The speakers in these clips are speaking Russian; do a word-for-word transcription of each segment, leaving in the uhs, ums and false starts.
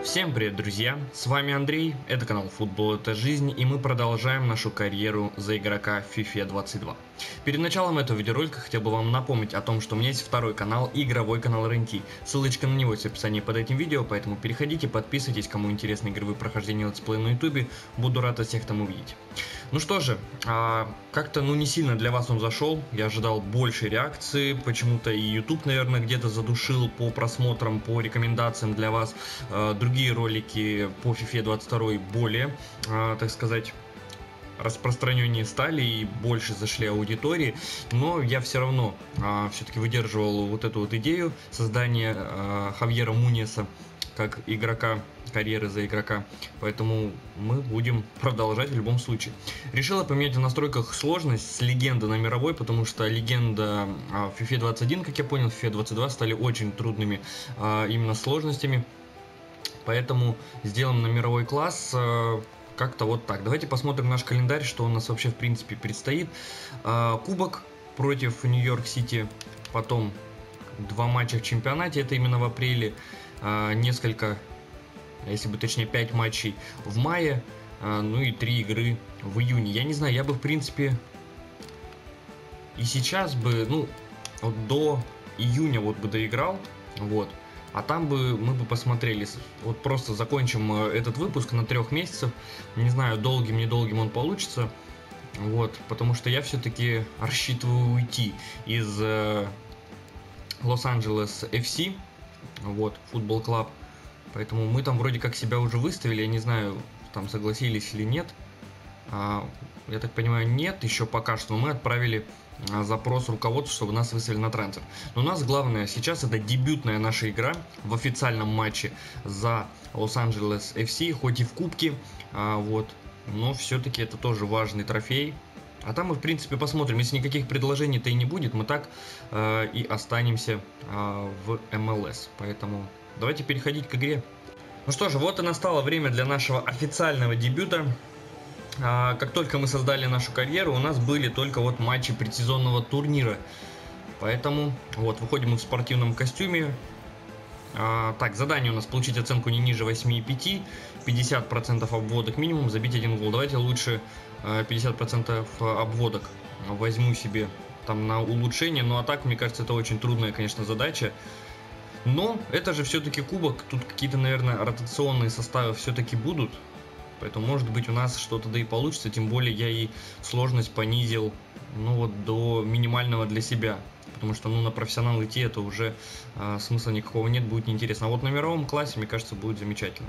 Всем привет, друзья! С вами Андрей, это канал Футбол это жизнь, и мы продолжаем нашу карьеру за игрока в FIFA двадцать два. Перед началом этого видеоролика хотел бы вам напомнить о том, что у меня есть второй канал, игровой канал эр эн ти. Ссылочка на него есть в описании под этим видео, поэтому переходите, подписывайтесь, кому интересны игровые прохождения летсплея на ютубе, буду рад всех там увидеть. Ну что же, а, как-то ну не сильно для вас он зашел, я ожидал большей реакции, почему-то и YouTube, наверное, где-то задушил по просмотрам, по рекомендациям для вас. А, другие ролики по FIFA двадцать два более, а, так сказать, распространеннее стали и больше зашли аудитории, но я все равно а, все-таки выдерживал вот эту вот идею создания а, Хавьера Муньеса как игрока, карьеры за игрока, поэтому мы будем продолжать в любом случае. Решила поменять в настройках сложность с легенды на мировой, потому что легенда а, в FIFA двадцать один, как я понял, в FIFA двадцать два стали очень трудными а, именно сложностями, поэтому сделаем на мировой класс. А, Как-то вот так. Давайте посмотрим наш календарь, что у нас вообще в принципе предстоит. Кубок против Нью-Йорк Сити, потом два матча в чемпионате, это именно в апреле, несколько, если бы точнее пять матчей в мае, ну и три игры в июне. Я не знаю, я бы в принципе и сейчас бы, ну, вот до июня вот бы доиграл, вот. А там бы мы бы посмотрели, вот просто закончим этот выпуск на трех месяцев, не знаю, долгим, недолгим он получится, вот, потому что я все-таки рассчитываю уйти из э, Лос-Анджелес эф си, вот, футбол клаб, поэтому мы там вроде как себя уже выставили, я не знаю, там согласились или нет, а, я так понимаю, нет, еще пока что, мы отправили запрос руководству, чтобы нас выставили на трансфер. Но у нас главное сейчас это дебютная наша игра в официальном матче за Лос-Анджелес эф си, хоть и в кубке, а, вот, но все-таки это тоже важный трофей. А там мы в принципе посмотрим, если никаких предложений-то и не будет, мы так э, и останемся э, в эм эл эс. Поэтому давайте переходить к игре. Ну что же, вот и настало время для нашего официального дебюта. Как только мы создали нашу карьеру, у нас были только вот матчи предсезонного турнира. Поэтому вот выходим мы в спортивном костюме. а, Так, задание у нас получить оценку не ниже восьми и пяти, пятьдесят процентов обводок минимум, забить один гол. Давайте лучше пятьдесят процентов обводок возьму себе там на улучшение. Ну а так, мне кажется, это очень трудная, конечно, задача. Но это же все-таки кубок, тут какие-то, наверное, ротационные составы все-таки будут. Поэтому, может быть, у нас что-то да и получится, тем более я и сложность понизил, ну вот, до минимального для себя. Потому что, ну, на профессионал идти это уже а, смысла никакого нет, будет неинтересно. А вот на мировом классе, мне кажется, будет замечательно.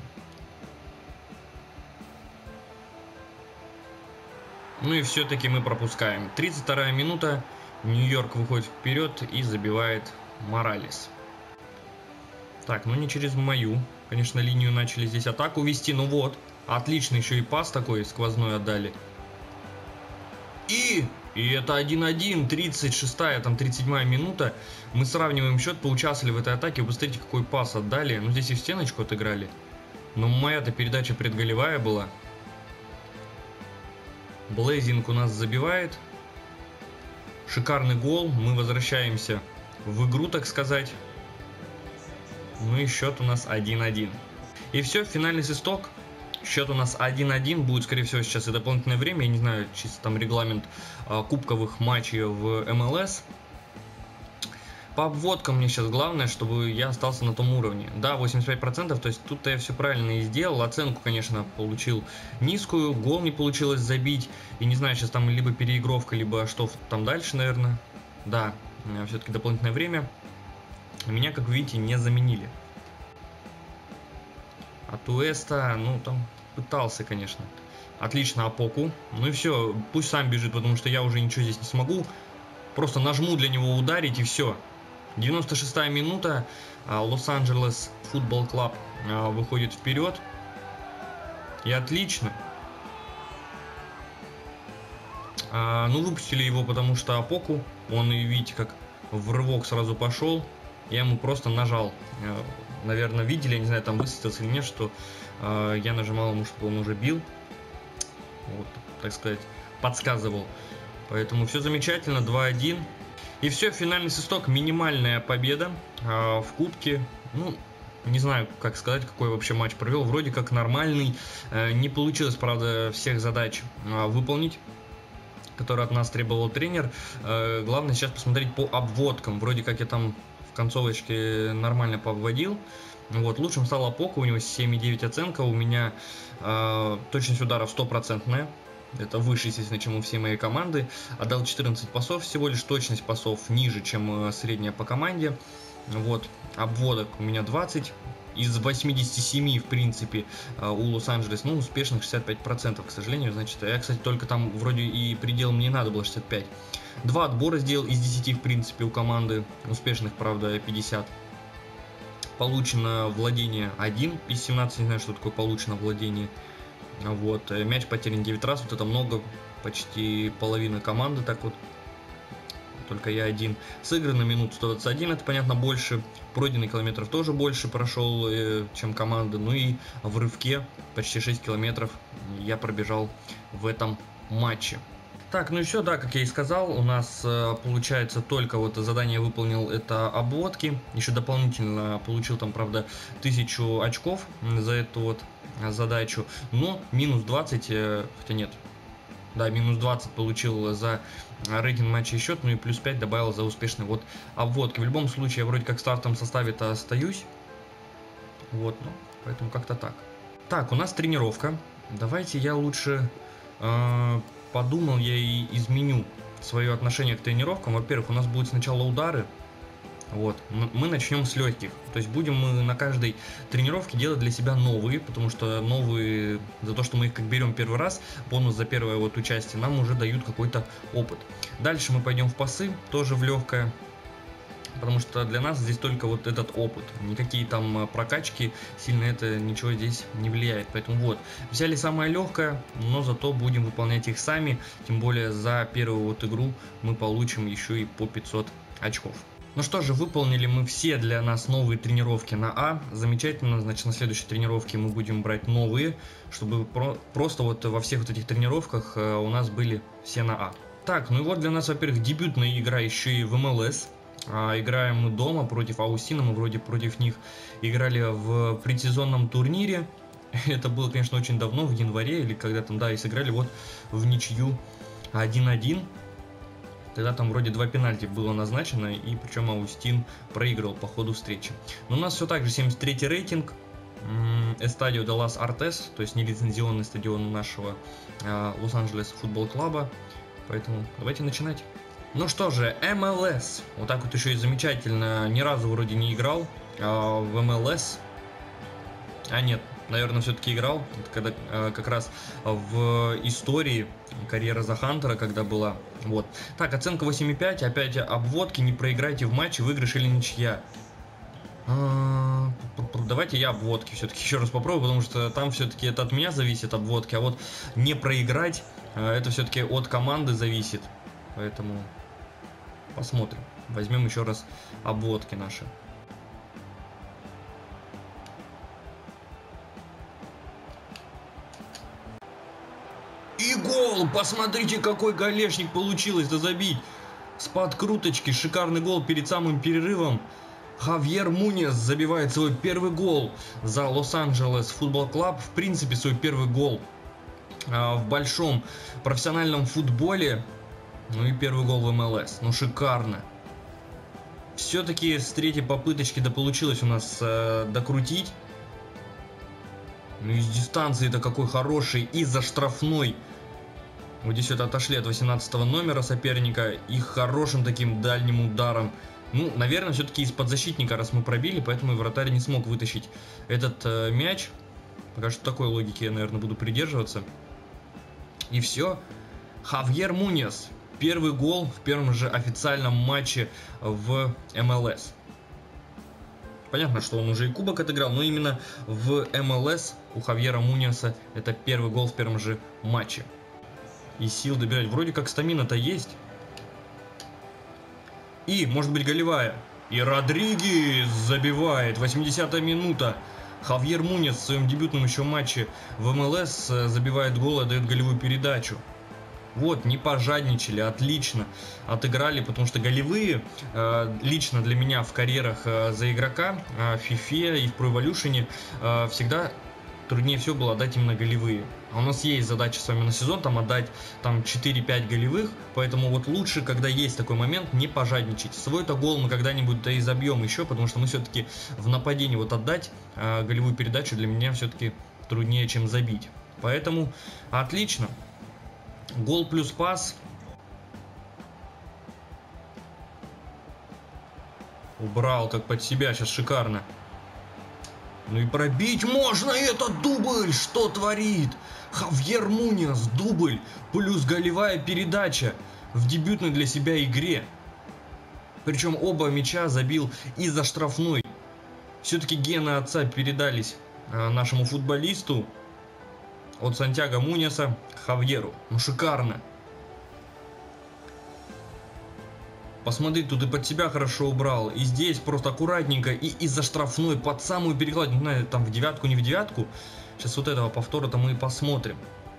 Ну и все-таки мы пропускаем. тридцать вторая минута, Нью-Йорк выходит вперед и забивает Моралес. Так, ну не через мою, конечно, линию начали здесь атаку вести, ну вот. Отлично, еще и пас такой сквозной отдали. И, и это один-один, тридцать шестая, там тридцать седьмая минута. Мы сравниваем счет, поучаствовали в этой атаке. Вы посмотрите, какой пас отдали. Ну, здесь и в стеночку отыграли. Но моя-то передача предголевая была. Блейзинг у нас забивает. Шикарный гол. Мы возвращаемся в игру, так сказать. Ну и счет у нас один-один. И все, финальный свисток. Счет у нас один-один, будет, скорее всего, сейчас и дополнительное время, я не знаю, чисто там регламент а, кубковых матчей в эм эл эс. По обводкам мне сейчас главное, чтобы я остался на том уровне. Да, восемьдесят пять процентов, то есть тут-то я все правильно и сделал. Оценку, конечно, получил низкую, гол не получилось забить. И не знаю, сейчас там либо переигровка, либо что там дальше, наверное. Да, все-таки дополнительное время. Меня, как видите, не заменили. А Туэста, ну там пытался, конечно. Отлично, Апоку. Ну и все, пусть сам бежит, потому что я уже ничего здесь не смогу. Просто нажму для него ударить и все. девяносто шестая минута. Лос-Анджелес футбол клаб выходит вперед. И отлично. А, ну выпустили его, потому что Апоку, он, и видите, как в рывок сразу пошел. Я ему просто нажал. Наверное, видели, я не знаю, там высветился или нет, что э, я нажимал ему, чтобы он уже бил. Вот, так сказать, подсказывал. Поэтому все замечательно, два-один. И все, финальный свисток, минимальная победа э, в кубке. Ну, Не знаю, как сказать, какой вообще матч провел. Вроде как нормальный. Не получилось, правда, всех задач выполнить, которые от нас требовал тренер. Главное сейчас посмотреть по обводкам. Вроде как я там в концовочке нормально пообводил. Вот, лучшим стал Апока, у него семь и девять оценка. У меня э, точность ударов стопроцентная. Это выше, естественно, чем у всей моей команды. Отдал четырнадцать пасов всего лишь. Точность пасов ниже, чем средняя по команде. Вот, обводок у меня двадцать. Из восьмидесяти семи, в принципе, у Лос-Анджелес, ну, успешных шестьдесят пять процентов, к сожалению. Значит, я, кстати, только там вроде и предел мне надо было шестьдесят пять. Два отбора сделал из десяти, в принципе, у команды. Успешных, правда, пятьдесят. Получено владение один из семнадцати, не знаю, что такое получено владение. Вот, мяч потерян девять раз, вот это много, почти половина команды, так вот. Только я один. Сыграно минут сто двадцать один, это, понятно, больше. Пройденный километров тоже больше прошел, э, чем команда. Ну и в рывке почти шесть километров я пробежал в этом матче. Так, ну и все, да, как я и сказал, у нас э, получается только вот задание выполнил это обводки. Еще дополнительно получил там, правда, тысячу очков за эту вот задачу. Но минус двадцать, э, хотя нет, да, минус двадцать получил за рейтинг матча и счет, ну и плюс пять добавил за успешные вот обводки. В любом случае, я вроде как в стартовом составе-то остаюсь. Вот, ну, поэтому как-то так. Так, у нас тренировка. Давайте я лучше... Э, подумал, я и изменю свое отношение к тренировкам. Во-первых, у нас будут сначала удары. Вот, мы начнем с легких. То есть будем мы на каждой тренировке делать для себя новые, потому что новые, за то, что мы их как берем первый раз, бонус за первое вот участие, нам уже дают какой-то опыт. Дальше мы пойдем в пасы, тоже в легкое. Потому что для нас здесь только вот этот опыт. Никакие там прокачки, сильно это ничего здесь не влияет. Поэтому вот, взяли самое легкое, но зато будем выполнять их сами. Тем более за первую вот игру мы получим еще и по пятьсот очков. Ну что же, выполнили мы все для нас новые тренировки на А. Замечательно, значит, на следующей тренировке мы будем брать новые, чтобы про просто вот во всех вот этих тренировках у нас были все на А. Так, ну и вот для нас, во-первых, дебютная игра еще и в эм эл эс. А, играем мы дома против Аустина, мы вроде против них играли в предсезонном турнире. Это было, конечно, очень давно, в январе или когда там, да, и сыграли вот в ничью один один. Тогда там вроде два пенальти было назначено, и причем Аустин проигрывал по ходу встречи. Но у нас все так же семьдесят третий рейтинг. Эстадио де лас Артес, то есть нелицензионный стадион нашего э, Лос-Анджелес футбол клуба. Поэтому давайте начинать. Ну что же, эм эл эс. Вот так вот еще и замечательно. Ни разу вроде не играл а, в эм эл эс. А нет, наверное, все-таки играл. Это когда а, как раз в истории карьера за Хантера, когда была. Вот. Так, оценка восемь и пять. Опять обводки. Не проиграйте в матче, выигрыш или ничья. А, давайте я обводки все-таки еще раз попробую, потому что там все-таки это от меня зависит обводки. А вот не проиграть, это все-таки от команды зависит. Поэтому... посмотрим. Возьмем еще раз обводки наши. И гол! Посмотрите, какой голешник получилось-то забить. С подкруточки. Шикарный гол перед самым перерывом. Хавьер Муньес забивает свой первый гол за Лос-Анджелес футбол клуб. В принципе, свой первый гол а, в большом профессиональном футболе. Ну и первый гол в эм эл эс. Ну шикарно. Все-таки с третьей попыточки да получилось у нас э, докрутить. Ну из дистанции-то какой хороший. И за штрафной. Вот здесь вот отошли от восемнадцатого номера соперника. И хорошим таким дальним ударом. Ну, наверное, все-таки из-под защитника, раз мы пробили. Поэтому и вратарь не смог вытащить этот э, мяч. Пока что такой логики я, наверное, буду придерживаться. И все. Хавьер Муньес. Первый гол в первом же официальном матче в эм эл эс. Понятно, что он уже и кубок отыграл, но именно в эм эл эс у Хавьера Муньеса это первый гол в первом же матче. И сил добирать. Вроде как стамина-то есть. И, может быть, голевая. И Родригес забивает. восьмидесятая минута. Хавьер Муньес в своем дебютном еще матче в эм эл эс забивает гол и дает голевую передачу. Вот, не пожадничали, отлично отыграли, потому что голевые э, лично для меня в карьерах э, за игрока э, в FIFA и в Pro Evolution э, всегда труднее всего было отдать именно голевые. А у нас есть задача с вами на сезон, там отдать там четыре-пять голевых, поэтому вот лучше, когда есть такой момент, не пожадничать. Свой-то гол мы когда-нибудь да и забьем еще, потому что мы все-таки в нападении вот отдать э, голевую передачу для меня все-таки труднее, чем забить. Поэтому отлично. Гол плюс пас. Убрал как под себя, сейчас шикарно. Ну и пробить можно, это дубль, что творит? Хавьер Муньяс, дубль, плюс голевая передача в дебютной для себя игре. Причем оба мяча забил из-за штрафной. Все-таки гены отца передались э, нашему футболисту. От Сантьяго Муньяса к Хавьеру. Ну шикарно. Посмотри, тут и под себя хорошо убрал. И здесь просто аккуратненько. И из-за штрафной под самую перекладину. Не знаю, там в девятку, не в девятку. Сейчас вот этого повтора-то мы и посмотрим.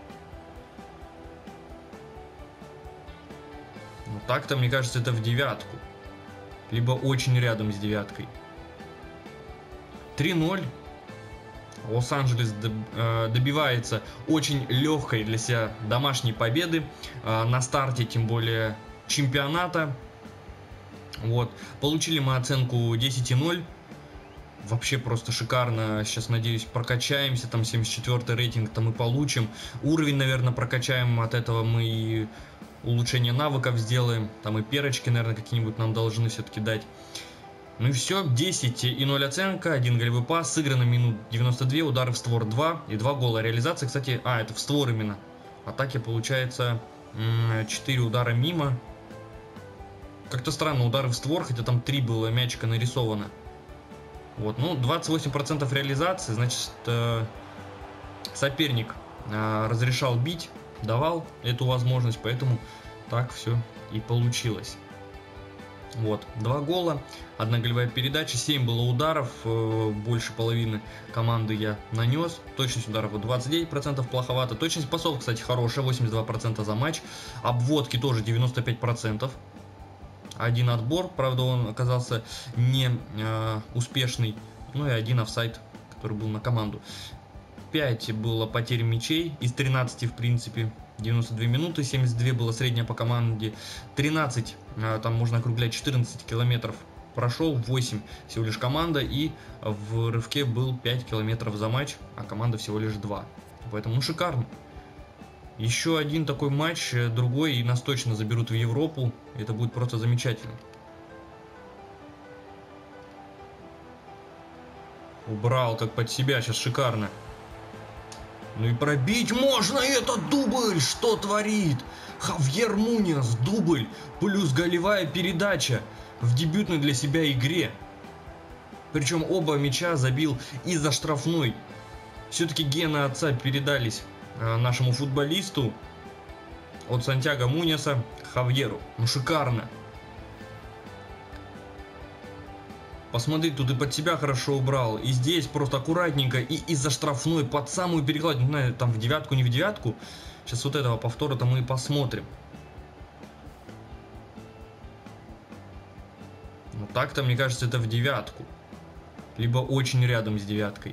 Ну так-то, мне кажется, это в девятку. Либо очень рядом с девяткой. три ноль. Лос-Анджелес добивается очень легкой для себя домашней победы на старте, тем более чемпионата. Вот. Получили мы оценку десять ноль. Вообще просто шикарно. Сейчас, надеюсь, прокачаемся. Там семьдесят четвёртый рейтинг-то мы получим. Уровень, наверное, прокачаем. От этого мы и улучшение навыков сделаем. Там и перочки, наверное, какие-нибудь нам должны все-таки дать. Ну и все, десять ноль оценка, один голевой пас, сыграно минут девяносто два, удары в створ два и два гола. Реализация, кстати, а, это в створ именно. Атаки, получается, четыре удара мимо. Как-то странно, удары в створ, хотя там три было мячика нарисовано. Вот, ну, двадцать восемь процентов реализации, значит, э, соперник э, разрешал бить, давал эту возможность, поэтому так все и получилось. Вот, два гола, одна голевая передача, семь было ударов, э, больше половины команды я нанес. Точность ударов двадцать девять процентов, плоховато. Точность пасов, кстати, хорошая, восемьдесят два процента за матч. Обводки тоже девяносто пять процентов. Один отбор, правда, он оказался не э, успешный. Ну и один офсайд, который был на команду. пять было потерь мячей из тринадцати, в принципе. девяносто две минуты, семьдесят два было средняя по команде, тринадцать, там можно округлять, четырнадцать километров прошел, восемь всего лишь команда, и в рывке был пять километров за матч, а команда всего лишь два. Поэтому ну, шикарно. Еще один такой матч, другой, и нас точно заберут в Европу, это будет просто замечательно. Убрал как под себя, сейчас шикарно. Ну и пробить можно, это дубль, что творит? Хавьер Муньяс, дубль, плюс голевая передача в дебютной для себя игре. Причем оба мяча забил из-за штрафной. Все-таки гены отца передались э, нашему футболисту. От Сантьяго Муньяса к Хавьеру. Ну шикарно. Посмотри, тут и под себя хорошо убрал. И здесь просто аккуратненько. И из-за штрафной под самую перекладину. Не знаю, там в девятку, не в девятку. Сейчас вот этого повтора-то мы и посмотрим. Ну так-то, мне кажется, это в девятку. Либо очень рядом с девяткой.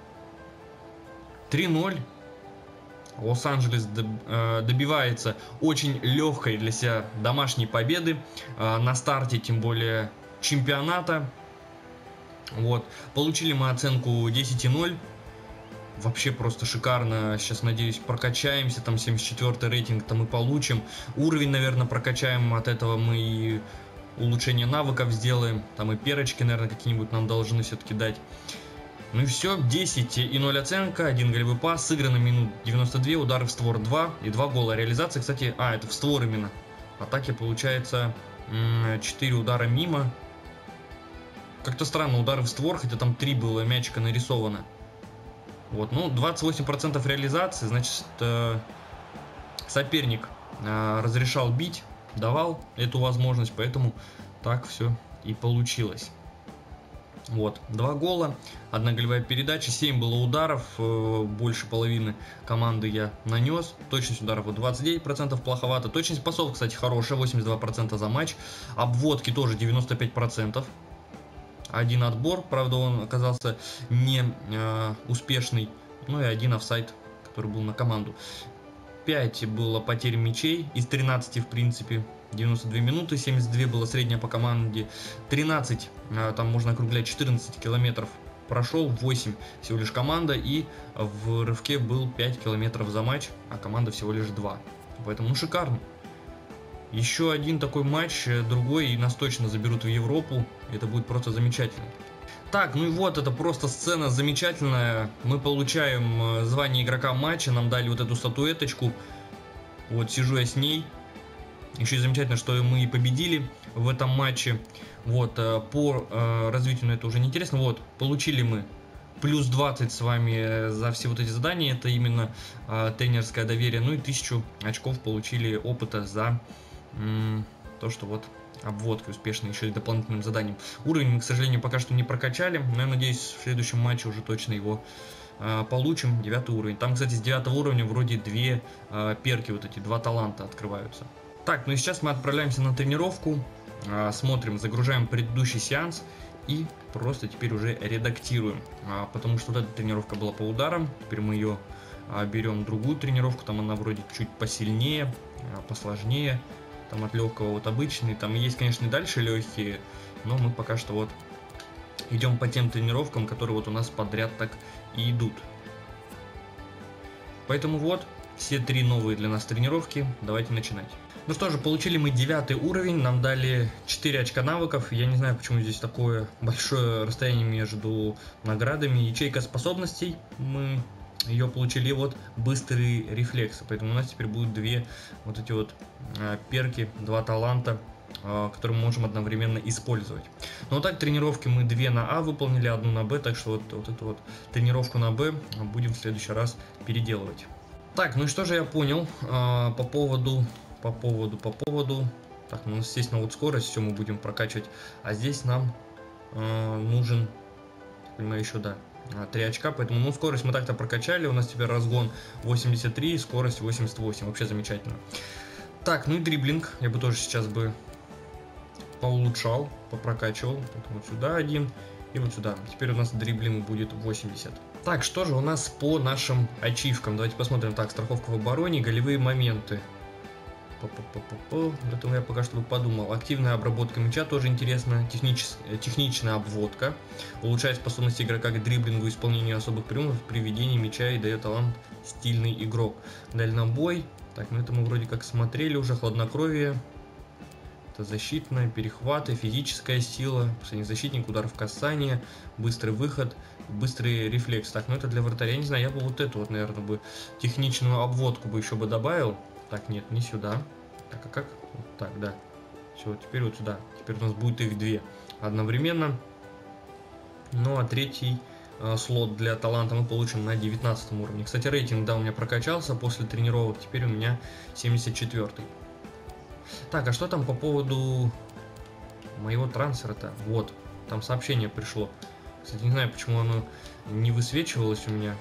три ноль. Лос-Анджелес добивается очень легкой для себя домашней победы. На старте, тем более, чемпионата. Вот. Получили мы оценку десять ноль. Вообще просто шикарно. Сейчас, надеюсь, прокачаемся. Там семьдесят четвёртый рейтинг-то мы получим. Уровень, наверное, прокачаем. От этого мы и улучшение навыков сделаем. Там и перочки, наверное, какие-нибудь нам должны все-таки дать. Ну и все. десять ноль оценка. Один голевой пас. Сыграно минут девяносто два. Удары в створ два и два гола. Реализация, кстати... А, это в створ именно. Атаки, получается, четыре удара мимо. Как-то странно, удары в створ, хотя там три было мячика нарисовано. Вот, ну, двадцать восемь процентов реализации, значит, э, соперник э, разрешал бить, давал эту возможность, поэтому так все и получилось. Вот, два гола, одна голевая передача, семь было ударов, больше половины команды я нанес. Точность ударов вот двадцать девять процентов, плоховато. Точность пасов, кстати, хорошая, восемьдесят два процента за матч. Обводки тоже девяносто пять процентов. Один отбор, правда, он оказался не э, успешный. Ну и один офсайд, который был на команду. пять было потерь мячей из тринадцати, в принципе. девяносто две минуты, семьдесят два было средняя по команде, тринадцать, там можно округлять, четырнадцать километров прошел, восемь всего лишь команда, и в рывке был пять километров за матч, а команда всего лишь два. Поэтому ну, шикарно. Еще один такой матч, другой, и нас точно заберут в Европу, это будет просто замечательно. Так, ну и вот, это просто сцена замечательная, мы получаем звание игрока матча, нам дали вот эту статуэточку, вот сижу я с ней. Еще и замечательно, что мы и победили в этом матче. Вот, по развитию, но это уже не интересно. Вот, получили мы плюс двадцать с вами за все вот эти задания. Это именно тренерское доверие. Ну и тысячу очков получили опыта за то, что вот обводки успешные, еще и дополнительным заданием. Уровень мы, к сожалению, пока что не прокачали. Но я надеюсь, в следующем матче уже точно его получим. Девятый уровень. Там, кстати, с девятого уровня вроде две перки, вот эти два таланта открываются. Так, ну и сейчас мы отправляемся на тренировку, смотрим, загружаем предыдущий сеанс и просто теперь уже редактируем, потому что вот эта тренировка была по ударам, теперь мы ее берем другую тренировку, там она вроде чуть посильнее, посложнее, там от легкого вот обычный, там есть, конечно, и дальше легкие, но мы пока что вот идем по тем тренировкам, которые вот у нас подряд так и идут. Поэтому вот, все три новые для нас тренировки, давайте начинать. Ну что же, получили мы девятый уровень, нам дали четыре очка навыков. Я не знаю, почему здесь такое большое расстояние между наградами. Ячейка способностей, мы ее получили, вот быстрый рефлекс. Поэтому у нас теперь будут две вот эти вот а, перки, два таланта, а, которые мы можем одновременно использовать. Но вот так тренировки мы две на А выполнили, одну на Б, так что вот, вот эту вот тренировку на Б будем в следующий раз переделывать. Так, ну и что же я понял а, по поводу... По поводу, по поводу. Так, ну, естественно, вот скорость, все мы будем прокачивать. А здесь нам э, нужен, понимаю, еще, да, три очка. Поэтому, ну, скорость мы так-то прокачали. У нас теперь разгон восемьдесят три, скорость восемьдесят восемь. Вообще замечательно. Так, ну и дриблинг. Я бы тоже сейчас бы поулучшал, попрокачивал. Поэтому вот сюда один и вот сюда. Теперь у нас дриблинг будет восемьдесят. Так, что же у нас по нашим ачивкам? Давайте посмотрим. Так, страховка в обороне, голевые моменты. Это я пока что подумал. Активная обработка мяча тоже интересно. Технич... Техничная обводка. Улучшает способности игрока к дриблингу и исполнению особых приемов при ведении мяча и дает талант стильный игрок. Дальнобой. Так, ну это мы вроде как смотрели уже. Хладнокровие. Это защитная, перехваты, физическая сила. Последний защитник, удар в касание. Быстрый выход. Быстрый рефлекс. Так, ну это для вратаря. Я не знаю, я бы вот эту вот, наверное, бы техничную обводку бы еще бы добавил. Так, нет, не сюда. Так, а как? Вот так, да. Все, теперь вот сюда. Теперь у нас будет их две одновременно. Ну, а третий э, слот для таланта мы получим на девятнадцатом уровне. Кстати, рейтинг, да, у меня прокачался после тренировок. Теперь у меня семьдесят четвёртый. Так, а что там по поводу моего трансфера-то? Вот, там сообщение пришло. Кстати, не знаю, почему оно не высвечивалось у меня.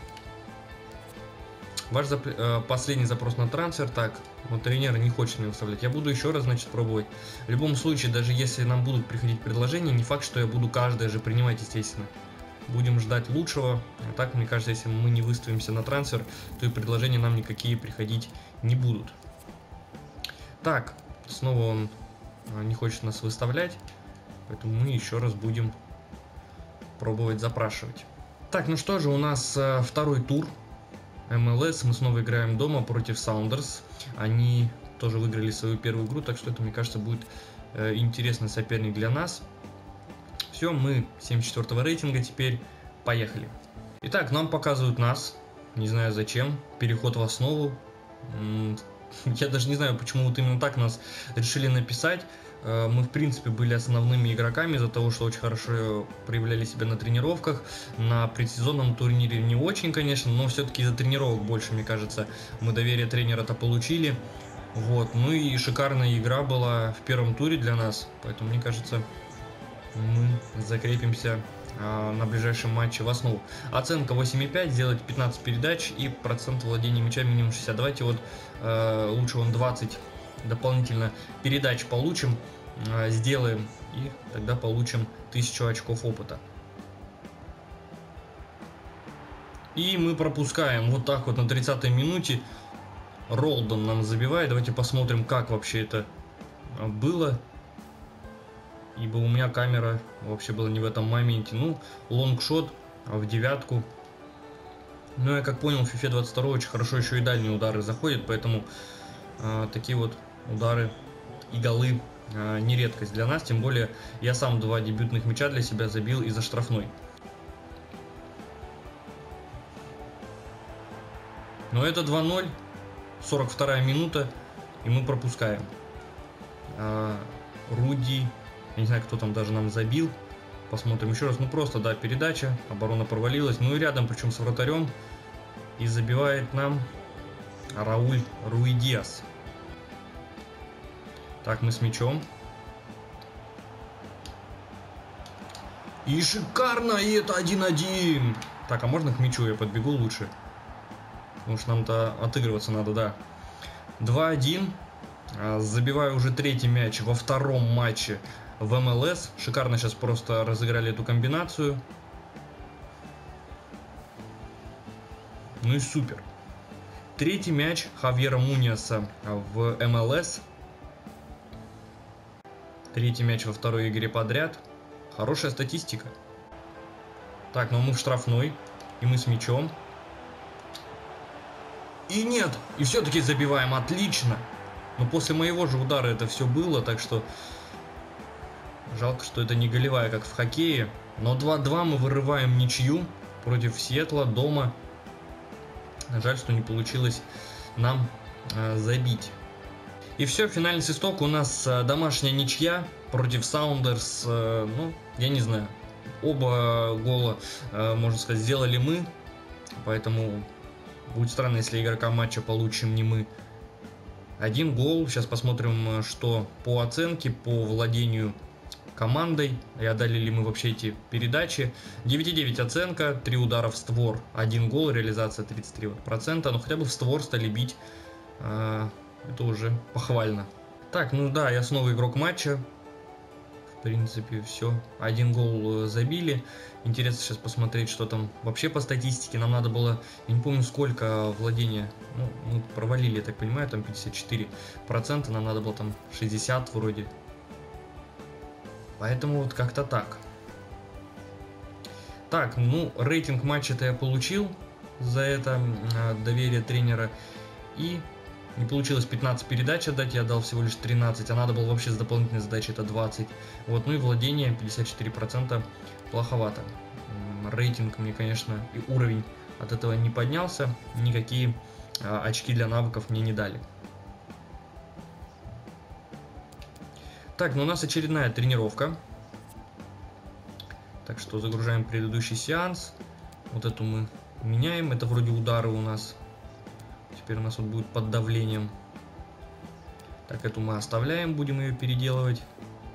Ваш зап... э, последний запрос на трансфер. Так, вот тренер не хочет мне выставлять. Я буду еще раз, значит, пробовать. В любом случае, даже если нам будут приходить предложения, не факт, что я буду каждое же принимать, естественно. Будем ждать лучшего. А так, мне кажется, если мы не выставимся на трансфер, то и предложения нам никакие приходить не будут. Так, снова он не хочет нас выставлять. Поэтому мы еще раз будем пробовать запрашивать. Так, ну что же, у нас э, второй тур эм эл эс, мы снова играем дома против Саундерс. Они тоже выиграли свою первую игру, так что это, мне кажется, будет э, интересный соперник для нас. Все, мы семьдесят четвёртого рейтинга теперь. Поехали. Итак, нам показывают нас. Не знаю зачем. Переход в основу. Я даже не знаю, почему вот именно так нас решили написать. Мы, в принципе, были основными игроками из-за того, что очень хорошо проявляли себя на тренировках. На предсезонном турнире не очень, конечно, но все-таки из-за тренировок больше, мне кажется, мы доверие тренера-то получили. Вот. Ну и шикарная игра была в первом туре для нас, поэтому, мне кажется, мы закрепимся э, на ближайшем матче в основу. Оценка восемь и пять, сделать пятнадцать передач и процент владения мяча минимум шестьдесят. Давайте вот э, лучше он двадцать дополнительно передач получим, э, сделаем, и тогда получим тысячу очков опыта. И мы пропускаем вот так вот на тридцатой минуте. Ролдон нам забивает. Давайте посмотрим, как вообще это было. Ибо у меня камера вообще была не в этом моменте. Ну, лонгшот в девятку. Но я как понял, в фифе двадцать два очень хорошо еще и дальние удары заходят. Поэтому э, такие вот удары и голы э, не редкость для нас. Тем более я сам два дебютных мяча для себя забил из-за штрафной. Но это два ноль. сорок вторая минута. И мы пропускаем. Э, Руди... Я не знаю, кто там даже нам забил. Посмотрим еще раз. Ну просто, да, передача. Оборона провалилась. Ну и рядом, причем с вратарем. И забивает нам Рауль Руидиас. Так, мы с мячом. И шикарно! И это один один. Так, а можно к мячу я подбегу лучше? Потому что нам-то отыгрываться надо, да. два один. Забиваю уже третий мяч во втором матче в эм эл эс. Шикарно сейчас просто разыграли эту комбинацию. Ну и супер. Третий мяч Хавьера Муньяса в эм эл эс. Третий мяч во второй игре подряд. Хорошая статистика. Так, ну мы в штрафной. И мы с мячом. И нет! И все-таки забиваем. Отлично! Но после моего же удара это все было, так что... Жалко, что это не голевая, как в хоккее. Но два два мы вырываем ничью против Сиэтла дома. Жаль, что не получилось нам э, забить. И все, финальный свисток. У нас э, домашняя ничья против Саундерс. Э, ну, я не знаю. Оба гола, э, можно сказать, сделали мы. Поэтому будет странно, если игрока матча получим не мы. Один гол. Сейчас посмотрим, что по оценке, по владению командой, и отдали ли мы вообще эти передачи. девять и девять оценка, три удара в створ, один гол, реализация тридцать три процента. Но хотя бы в створ стали бить. Это уже похвально. Так, ну да, я снова игрок матча. В принципе, все. Один гол забили. Интересно сейчас посмотреть, что там вообще по статистике. Нам надо было, я не помню сколько владения. Ну, мы провалили, я так понимаю, там пятьдесят четыре процента. Нам надо было там шестьдесят вроде. Поэтому вот как-то так. Так, ну, рейтинг матча-то я получил за это э, доверие тренера. И не получилось пятнадцать передач отдать, я дал всего лишь тринадцать, а надо было вообще с дополнительной задачей это двадцать. Вот, ну и владение пятьдесят четыре процента плоховато. Рейтинг мне, конечно, и уровень от этого не поднялся. Никакие э, очки для навыков мне не дали. Так, ну у нас очередная тренировка. Так что загружаем предыдущий сеанс. Вот эту мы меняем. Это вроде удары у нас. Теперь у нас вот будет под давлением. Так, эту мы оставляем, будем ее переделывать.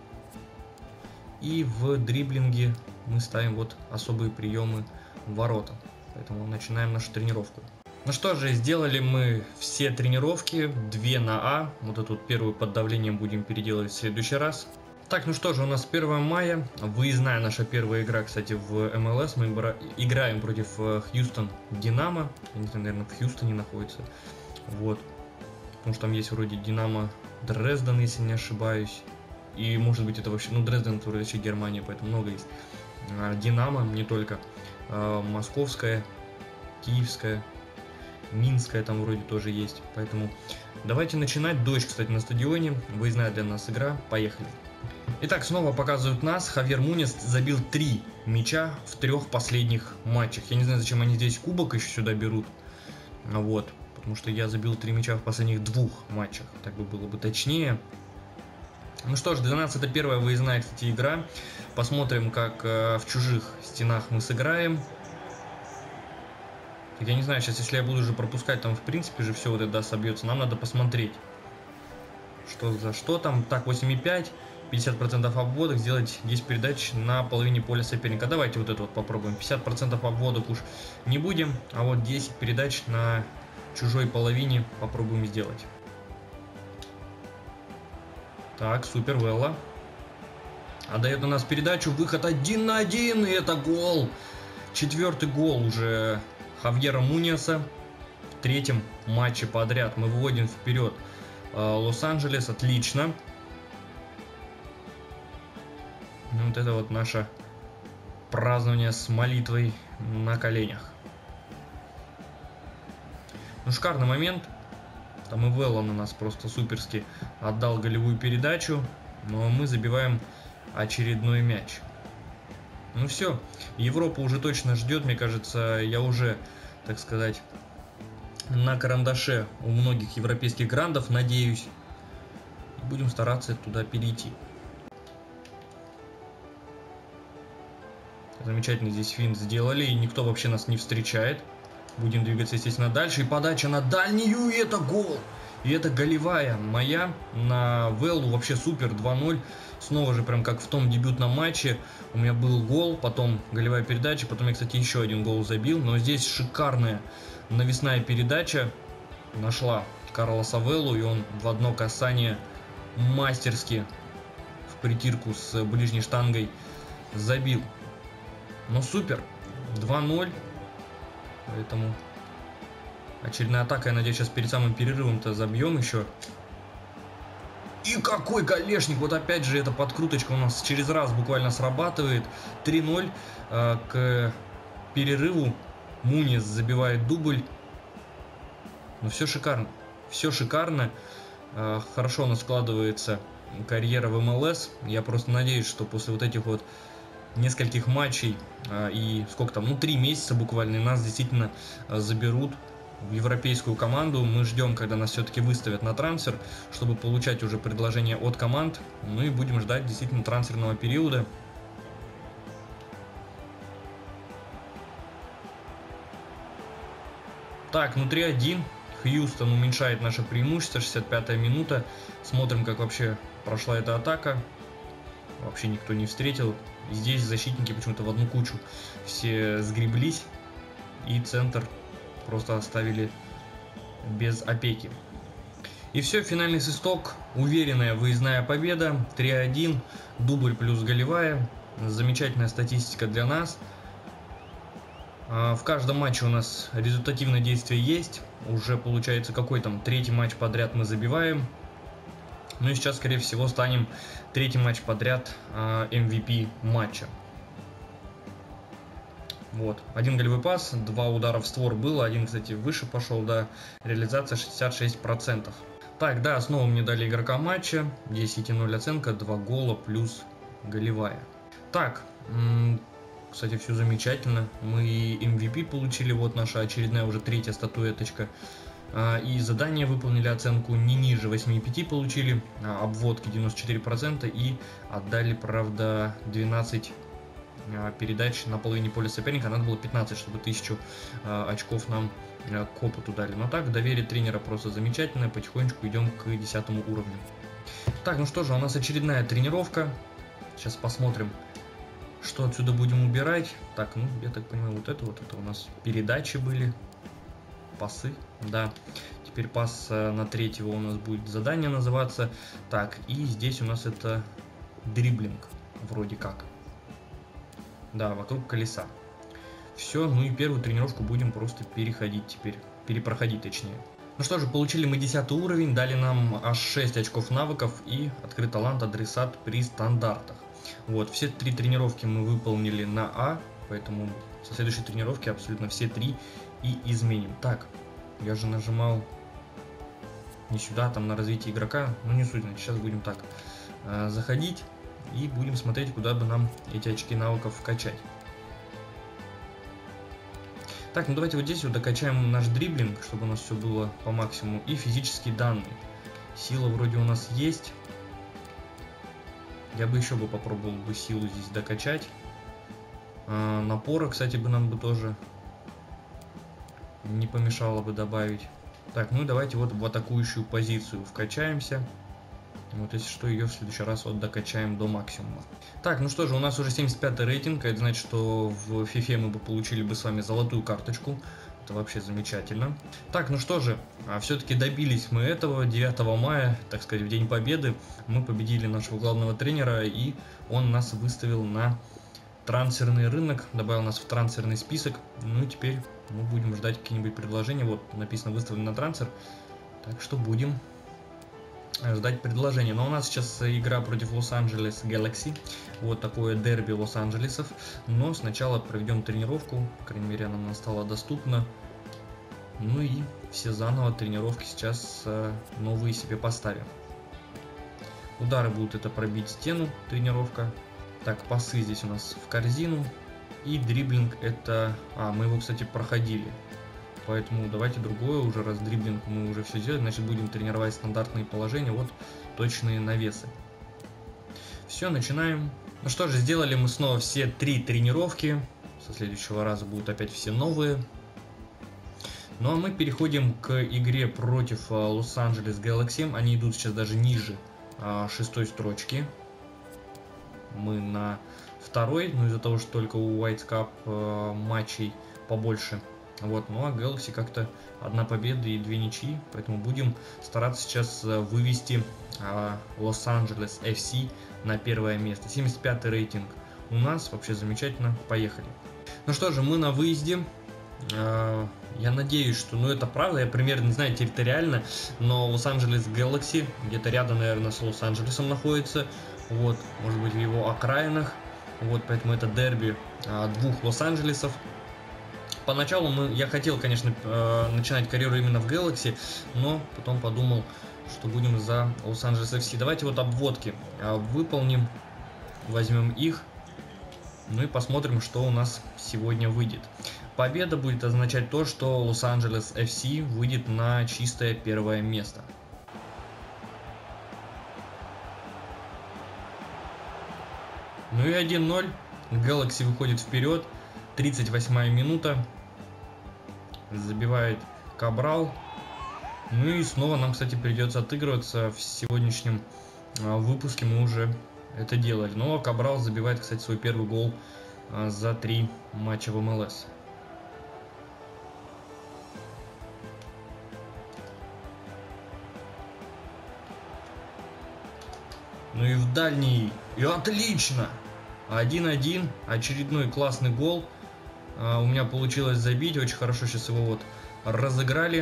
И в дриблинге мы ставим вот особые приемы в ворота. Поэтому начинаем нашу тренировку. Ну что же, сделали мы все тренировки, две на А. Вот эту первую под давлением будем переделывать в следующий раз. Так, ну что же, у нас первое мая, выездная наша первая игра, кстати, в эм эл эс. Мы играем против Хьюстон Динамо. Я не знаю, наверное, в Хьюстоне находится. Вот. Потому что там есть вроде Динамо Дрезден, если не ошибаюсь. И может быть это вообще, ну Дрезден это вроде вообще Германия, поэтому много есть. Динамо, не только. Московская, Киевская. Минская там вроде тоже есть. Поэтому давайте начинать. Дождь, кстати, на стадионе. Выездная для нас игра. Поехали. Итак, снова показывают нас. Хавьер Муньяс забил три мяча в трех последних матчах. Я не знаю, зачем они здесь кубок еще сюда берут. Вот. Потому что я забил три мяча в последних двух матчах. Так бы было бы точнее. Ну что ж, для нас это первая выездная, кстати, игра. Посмотрим, как э, в чужих стенах мы сыграем. Я не знаю, сейчас, если я буду уже пропускать, там, в принципе, же все вот это собьется. Нам надо посмотреть, что за что там. Так, восемь и пять. пятьдесят процентов обводок, сделать десять передач на половине поля соперника. Давайте вот это вот попробуем. пятьдесят процентов обводок уж не будем, а вот десять передач на чужой половине попробуем сделать. Так, супер, Велла. Отдает у нас передачу, выход один на один, и это гол. Четвертый гол уже Хавьера Муньеса. В третьем матче подряд мы выводим вперед Лос-Анджелес. Отлично. Ну, вот это вот наше празднование с молитвой на коленях. Ну, шикарный момент. Там и Веллан у нас просто суперски отдал голевую передачу. Но мы забиваем очередной мяч. Ну все, Европа уже точно ждет. Мне кажется, я уже, так сказать, на карандаше у многих европейских грандов, надеюсь. Будем стараться туда перейти. Замечательно здесь финт сделали, и никто вообще нас не встречает. Будем двигаться, естественно, дальше. И подача на дальнюю, и это гол. И это голевая моя на Веллу. Вообще супер, два ноль. Снова же, прям как в том дебютном матче. У меня был гол, потом голевая передача. Потом я, кстати, еще один гол забил. Но здесь шикарная навесная передача. Нашла Карлоса Веллу, и он в одно касание мастерски в притирку с ближней штангой забил. Ну супер, два ноль. Поэтому очередная атака. Я надеюсь, сейчас перед самым перерывом-то забьем еще. И какой голешник. Вот опять же эта подкруточка у нас через раз буквально срабатывает. три ноль. э, К перерыву Муньес забивает дубль. Ну все шикарно. Все шикарно. э, Хорошо у нас складывается карьера в эм эл эс. Я просто надеюсь, что после вот этих вот нескольких матчей а, и сколько там, ну три месяца буквально, и нас действительно а, заберут в европейскую команду. Мы ждем, когда нас все-таки выставят на трансфер, чтобы получать уже предложения от команд. Ну и будем ждать действительно трансферного периода. Так, ну три один. Хьюстон уменьшает наше преимущество, шестьдесят пятая минута. Смотрим, как вообще прошла эта атака. Вообще никто не встретил. Здесь защитники почему-то в одну кучу все сгреблись. И центр просто оставили без опеки. И все, финальный свисток. Уверенная выездная победа. три один. Дубль плюс голевая. Замечательная статистика для нас. В каждом матче у нас результативное действие есть. Уже получается какой там третий матч подряд мы забиваем. Ну и сейчас, скорее всего, станем третий матч подряд э, эм ви пи матча. Вот. Один голевой пас, два удара в створ было. Один, кстати, выше пошел, да. Реализация шестьдесят шесть процентов. Так, да, снова мне дали игрока матча. десять ноль оценка, два гола плюс голевая. Так, кстати, все замечательно. Мы эм ви пи получили. Вот наша очередная уже третья статуэточка. И задание выполнили, оценку не ниже восемь и пять получили, обводки девяносто четыре процента и отдали, правда, двенадцать передач на половине поля соперника. Надо было пятнадцать, чтобы тысячу очков нам к опыту дали. Но так, доверие тренера просто замечательное. Потихонечку идем к десятому уровню. Так, ну что же, у нас очередная тренировка. Сейчас посмотрим, что отсюда будем убирать. Так, ну, я так понимаю, вот это вот, это у нас передачи были. Пасы, да. Теперь пас на третьего у нас будет задание называться. Так, и здесь у нас это дриблинг, вроде как. Да, вокруг колеса. Все, ну и первую тренировку будем просто переходить теперь. Перепроходить, точнее. Ну что же, получили мы десятый уровень, дали нам аж шесть очков навыков и открыт талант адресат при стандартах. Вот, все три тренировки мы выполнили на А, поэтому со следующей тренировки абсолютно все три и изменим. Так, я же нажимал не сюда, там на развитие игрока, ну не суть, значит, сейчас будем так э, заходить и будем смотреть, куда бы нам эти очки навыков вкачать. Так, ну давайте вот здесь вот докачаем наш дриблинг, чтобы у нас все было по максимуму, и физические данные. Сила вроде у нас есть. Я бы еще бы попробовал бы силу здесь докачать. Э, напора, кстати, бы нам бы тоже не помешало бы добавить. Так, ну давайте вот в атакующую позицию вкачаемся. Вот если что, ее в следующий раз вот докачаем до максимума. Так, ну что же, у нас уже семьдесят пятый рейтинг. Это значит, что в FIFA мы бы получили бы с вами золотую карточку. Это вообще замечательно. Так, ну что же, все-таки добились мы этого. девятого мая, так сказать, в День Победы, мы победили нашего главного тренера, и он нас выставил на трансферный рынок, добавил нас в трансферный список. Ну и теперь мы будем ждать какие-нибудь предложения. Вот написано выставлен на трансфер, так что будем ждать предложения. Но у нас сейчас игра против Лос-Анджелес Galaxy. Вот такое дерби Лос-Анджелесов. Но сначала проведем тренировку. По крайней мере, она нам стала доступна. Ну и все заново тренировки сейчас новые себе поставим. Удары будут это пробить стену, тренировка. Так, пасы здесь у нас в корзину. И дриблинг это... А, мы его, кстати, проходили. Поэтому давайте другое, уже раз дриблинг мы уже все сделали, значит будем тренировать стандартные положения, вот точные навесы. Все, начинаем. Ну что же, сделали мы снова все три тренировки, со следующего раза будут опять все новые. Ну а мы переходим к игре против Лос-Анджелес Galaxy, они идут сейчас даже ниже а, шестой строчки. Мы на второй, но из-за того, что только у White Cup а, матчей побольше. Вот, ну а Galaxy как-то одна победа и две ничьи, поэтому будем стараться сейчас вывести Лос-Анджелес эф си на первое место. семьдесят пятый рейтинг у нас, вообще замечательно, поехали. Ну что же, мы на выезде. А, я надеюсь, что, ну это правда, я примерно не знаю территориально, но Лос-Анджелес Galaxy где-то рядом, наверное, с Лос-Анджелесом находится, вот, может быть в его окраинах, вот, поэтому это дерби а, двух Лос-Анджелесов. Поначалу мы, я хотел, конечно, э, начинать карьеру именно в Galaxy, но потом подумал, что будем за Лос-Анджелес эф си. Давайте вот обводки э, выполним, возьмем их, ну и посмотрим, что у нас сегодня выйдет. Победа будет означать то, что Лос-Анджелес эф си выйдет на чистое первое место. Ну и один ноль, Galaxy выходит вперед, тридцать восьмая минута. Забивает Кабрал. Ну и снова нам, кстати, придется отыгрываться. В сегодняшнем а, выпуске мы уже это делали. Но Кабрал забивает, кстати, свой первый гол а, за три матча в эм эл эс. Ну и в дальний. И отлично! один один. Очередной классный гол. Uh, у меня получилось забить, очень хорошо сейчас его вот разыграли.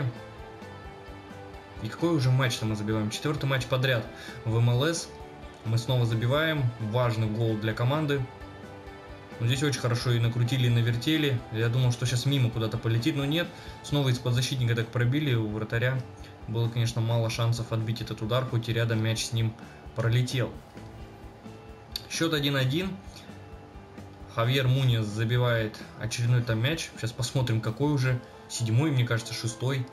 И какой уже матч-то мы забиваем? Четвертый матч подряд в эм эл эс. Мы снова забиваем. Важный гол для команды. Но здесь очень хорошо и накрутили, и навертели. Я думал, что сейчас мимо куда-то полетит, но нет. Снова из-под защитника так пробили. У вратаря было, конечно, мало шансов отбить этот удар, хоть и рядом мяч с ним пролетел. Счет один один. Хавьер Муньес забивает очередной там мяч. Сейчас посмотрим, какой уже. Седьмой, мне кажется, шестой.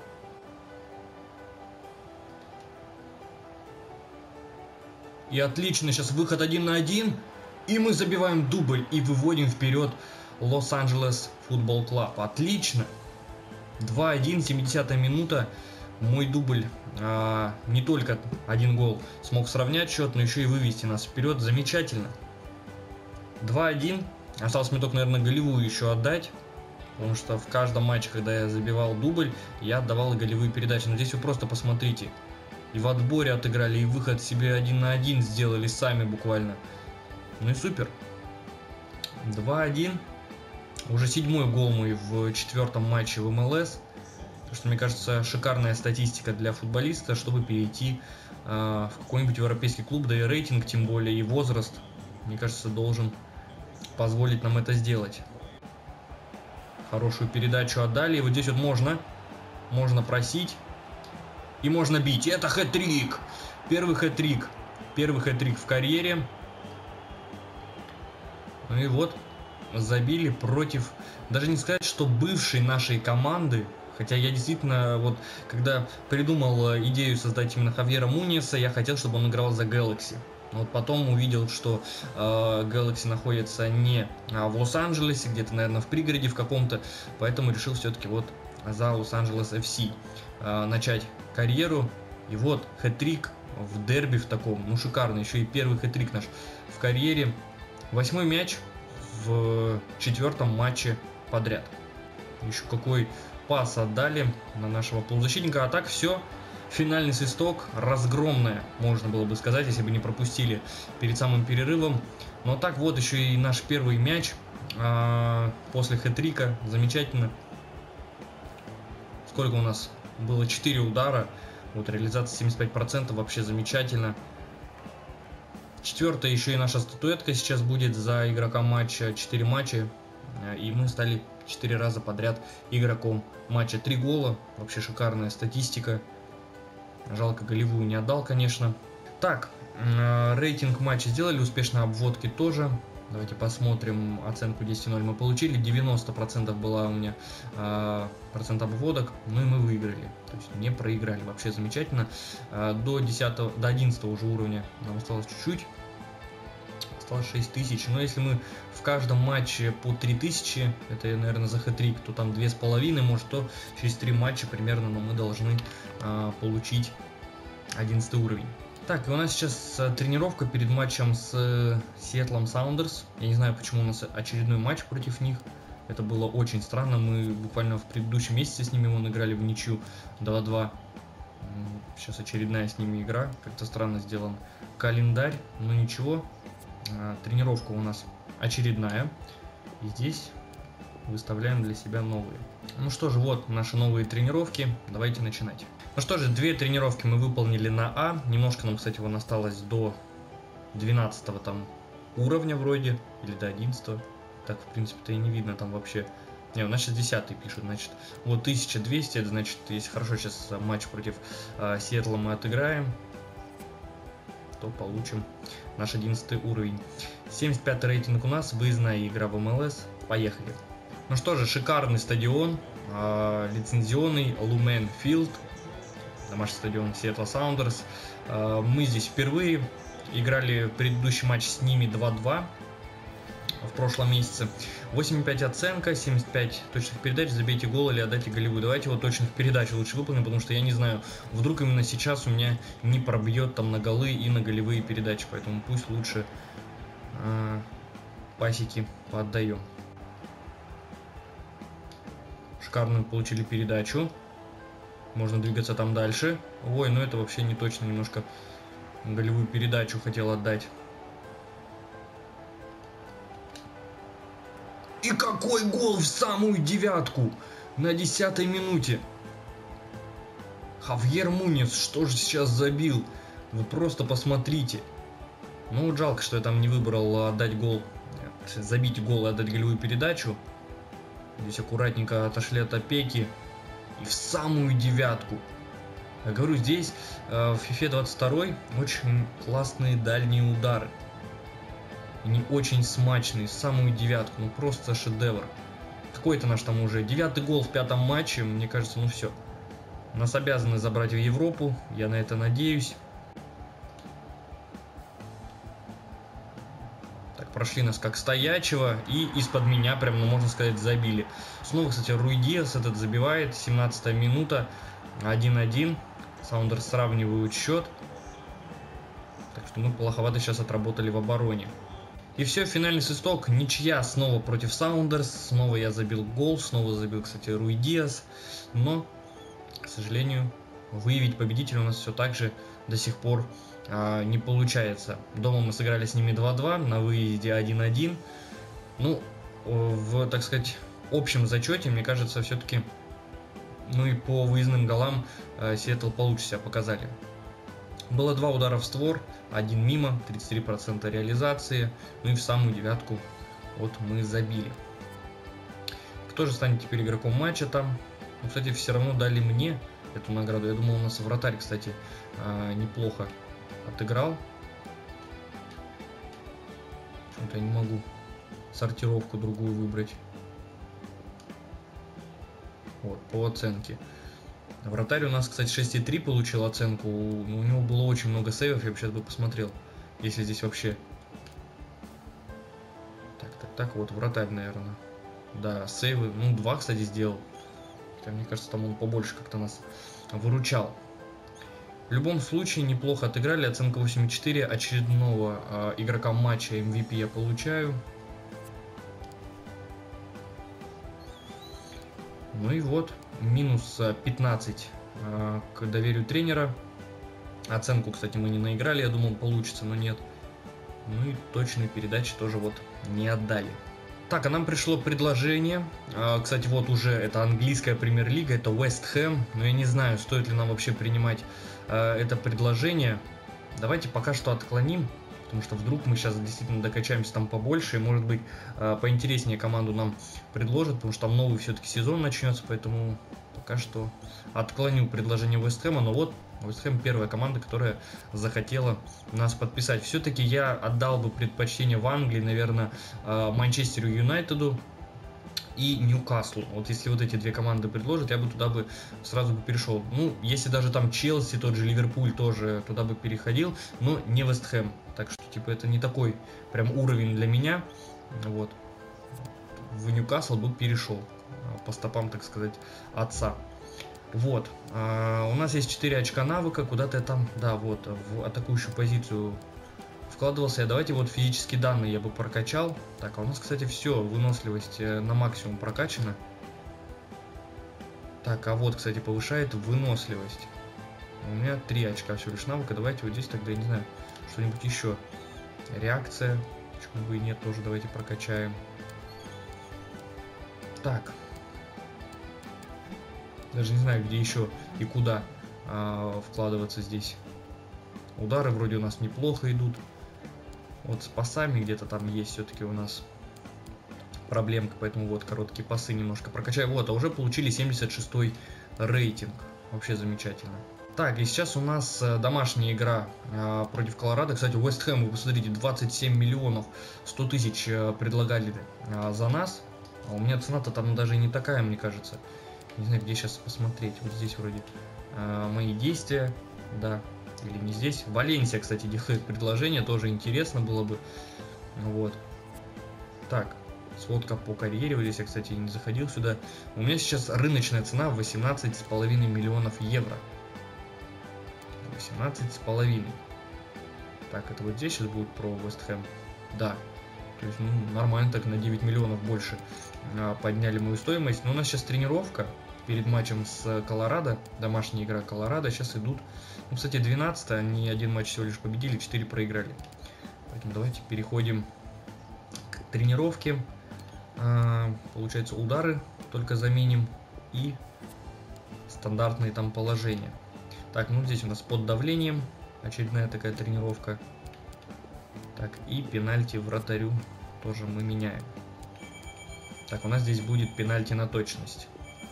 И отлично, сейчас выход один на один. И мы забиваем дубль и выводим вперед Лос-Анджелес Футбол Клаб. Отлично. два один, семидесятая минута. Мой дубль, а, не только один гол смог сравнять счет, но еще и вывести нас вперед. Замечательно. два один. Осталось мне только, наверное, голевую еще отдать. Потому что в каждом матче, когда я забивал дубль, я отдавал голевые передачи. Но здесь вы просто посмотрите. И в отборе отыграли, и выход себе один на один сделали сами буквально. Ну и супер. два один. Уже седьмой гол мой в четвертом матче в эм эл эс. Потому что, мне кажется, шикарная статистика для футболиста, чтобы перейти э, в какой-нибудь европейский клуб. Да и рейтинг, тем более, и возраст, мне кажется, должен позволить нам это сделать. Хорошую передачу отдали. И вот здесь вот можно. Можно просить. И можно бить. Это хэт-трик. Первый хэт-трик. Первый хэт-трик в карьере. Ну и вот. Забили против... Даже не сказать, что бывшей нашей команды. Хотя я действительно, вот, когда придумал идею создать именно Хавьера Муньеса, я хотел, чтобы он играл за Galaxy. Вот потом увидел, что э, Galaxy находится не а, в Лос-Анджелесе, где-то, наверное, в пригороде в каком-то, поэтому решил все-таки вот за Лос-Анджелес эф си э, начать карьеру. И вот хэт-трик в дерби в таком, ну шикарно, еще и первый хэт-трик наш в карьере. Восьмой мяч в четвертом матче подряд. Еще какой пас отдали на нашего полузащитника, а так все. Финальный свисток, разгромная, можно было бы сказать, если бы не пропустили перед самым перерывом. Но так вот еще и наш первый мяч а, после хэт-трика, замечательно. Сколько у нас было? четыре удара, вот реализация семьдесят пять процентов, вообще замечательно. Четвертая еще и наша статуэтка сейчас будет за игрока матча, четыре матча, и мы стали четыре раза подряд игроком матча. три гола, вообще шикарная статистика. Жалко, голевую не отдал, конечно. Так, э, рейтинг матча сделали, успешно обводки тоже. Давайте посмотрим, оценку десять ноль мы получили. девяносто процентов была у меня э, процент обводок, ну и мы выиграли. То есть не проиграли, вообще замечательно. Э, до десятого, до одиннадцатого уже уровня нам осталось чуть-чуть. Осталось шесть тысяч. Но если мы в каждом матче по три тысячи, это, наверное, за хэт-трик, то там две с половиной, может, то через три матча примерно, но мы должны а, получить одиннадцатый уровень. Так, и у нас сейчас тренировка перед матчем с Seattle Sounders. Я не знаю, почему у нас очередной матч против них. Это было очень странно. Мы буквально в предыдущем месяце с ними вон играли в ничью два-два. Сейчас очередная с ними игра. Как-то странно сделан календарь, но ничего. Тренировка у нас очередная, и здесь выставляем для себя новые. Ну что же, вот наши новые тренировки, давайте начинать. Ну что же, две тренировки мы выполнили на А, немножко нам, кстати, вон осталось до двенадцатого там уровня вроде, или до одиннадцатого, так в принципе-то и не видно там вообще. Не, у нас сейчас десятый пишут, значит, вот тысяча двести, это значит, если хорошо сейчас матч против э, Сиэтла мы отыграем, то получим наш одиннадцатый уровень. семьдесят пятый рейтинг у нас, выездная игра в эм эл эс. Поехали. Ну что же, шикарный стадион, э, лицензионный Lumen Field, домашний стадион Seattle Sounders. Э, мы здесь впервые играли предыдущий матч с ними два-два в прошлом месяце. восемь и пять оценка, семьдесят пять точных передач, забейте гол или отдайте голевую. Давайте вот точных передач лучше выполним, потому что я не знаю, вдруг именно сейчас у меня не пробьет там на голы и на голевые передачи, поэтому пусть лучше э, пасики поотдаем. Шикарную получили передачу, можно двигаться там дальше. Ой, ну это вообще не точно, немножко голевую передачу хотел отдать. И какой гол в самую девятку на десятой минуте. Хавьер Муньес, что же сейчас забил? Вы просто посмотрите. Ну вот жалко, что я там не выбрал отдать гол, забить гол и отдать голевую передачу. Здесь аккуратненько отошли от опеки. И в самую девятку. Я говорю, здесь э, в FIFA двадцать два очень классные дальние удары. Они очень смачные, самую девятку, ну просто шедевр. Какой-то наш там уже девятый гол в пятом матче, мне кажется, ну все. Нас обязаны забрать в Европу, я на это надеюсь. Так, прошли нас как стоячего, и из-под меня прям, ну можно сказать, забили. Снова, кстати, Руй Диас этот забивает, семнадцатая минута, один-один. Саундерс сравнивают счет. Так что мы плоховато сейчас отработали в обороне. И все, финальный свисток, ничья снова против Саундерс, снова я забил гол, снова забил, кстати, Руй Диас, но, к сожалению, выявить победителя у нас все так же до сих пор а, не получается. Дома мы сыграли с ними два-два, на выезде один-один, ну, в, так сказать, общем зачете, мне кажется, все-таки, ну и по выездным голам Сиэтл получше себя показали. Было два удара в створ, один мимо, тридцать три процента реализации, ну и в самую девятку вот мы забили. Кто же станет теперь игроком матча там? Ну, кстати, все равно дали мне эту награду. Я думал, у нас вратарь, кстати, неплохо отыграл. Почему-то я не могу сортировку другую выбрать. Вот, по оценке. Вратарь у нас, кстати, шесть и три получил оценку. У него было очень много сейвов, я бы сейчас бы посмотрел, если здесь вообще... Так, так, так, вот вратарь, наверное. Да, сейвы, ну, два, кстати, сделал. Хотя, мне кажется, там он побольше как-то нас выручал. В любом случае, неплохо отыграли. Оценка восемь и четыре. Очередного э, игрока матча эм ви пи я получаю. Ну и вот, минус пятнадцать э, к доверию тренера. Оценку, кстати, мы не наиграли, я думал, получится, но нет. Ну и точные передачи тоже вот не отдали. Так, а нам пришло предложение. Э, кстати, вот уже это английская премьер-лига, это Вест Хэм. Но я не знаю, стоит ли нам вообще принимать э, это предложение. Давайте пока что отклоним. Потому что вдруг мы сейчас действительно докачаемся там побольше, и может быть поинтереснее команду нам предложат, потому что там новый все-таки сезон начнется, поэтому пока что отклоню предложение Вест Хэма, но вот Вест Хэм первая команда, которая захотела нас подписать. Все-таки я отдал бы предпочтение в Англии, наверное, Манчестеру Юнайтеду и Ньюкаслу. Вот если вот эти две команды предложат, я бы туда бы сразу бы перешел. Ну, если даже там Челси, тот же Ливерпуль тоже туда бы переходил, но не Вест Хэм. Так что, типа, это не такой прям уровень для меня. Вот. В Ньюкасл бы перешел. По стопам, так сказать, отца. Вот. А, у нас есть четыре очка навыка. Куда-то я там, да, вот, в атакующую позицию вкладывался. Давайте вот физические данные я бы прокачал. Так, а у нас, кстати, все, выносливость на максимум прокачана. Так, а вот, кстати, повышает выносливость. У меня три очка всего лишь навыка. Давайте вот здесь тогда, я не знаю, что-нибудь еще. Реакция. Почему бы и нет, тоже давайте прокачаем. Так. Даже не знаю, где еще и куда а, вкладываться здесь. Удары вроде у нас неплохо идут. Вот с пасами где-то там есть все-таки у нас проблемка, поэтому вот короткие пасы немножко прокачаю. Вот, а уже получили семьдесят шестой рейтинг. Вообще замечательно. Так, и сейчас у нас домашняя игра э, против Колорадо. Кстати, Вест Хэм, вы посмотрите, двадцать семь миллионов сто тысяч э, предлагали э, за нас. А у меня цена-то там даже не такая, мне кажется. Не знаю, где сейчас посмотреть. Вот здесь вроде э, мои действия, да. Или не здесь. Валенсия, кстати, делает предложение. Тоже интересно было бы. Вот. Так. Сводка по карьере. Вот здесь я, кстати, не заходил сюда. У меня сейчас рыночная цена восемнадцать с половиной миллионов евро. восемнадцать с половиной. Так, это вот здесь сейчас будет про Вест Хэм. Да. То есть, ну, нормально так, на девять миллионов больше а, подняли мою стоимость. Но у нас сейчас тренировка перед матчем с Колорадо. Домашняя игра Колорадо. Сейчас идут. Ну, кстати, двенадцатое. Они один матч всего лишь победили, четыре проиграли. Поэтому давайте переходим к тренировке. А, получается, удары только заменим. И стандартные там положения. Так, ну здесь у нас под давлением. Очередная такая тренировка. Так, и пенальти вратарю тоже мы меняем. Так, у нас здесь будет пенальти на точность.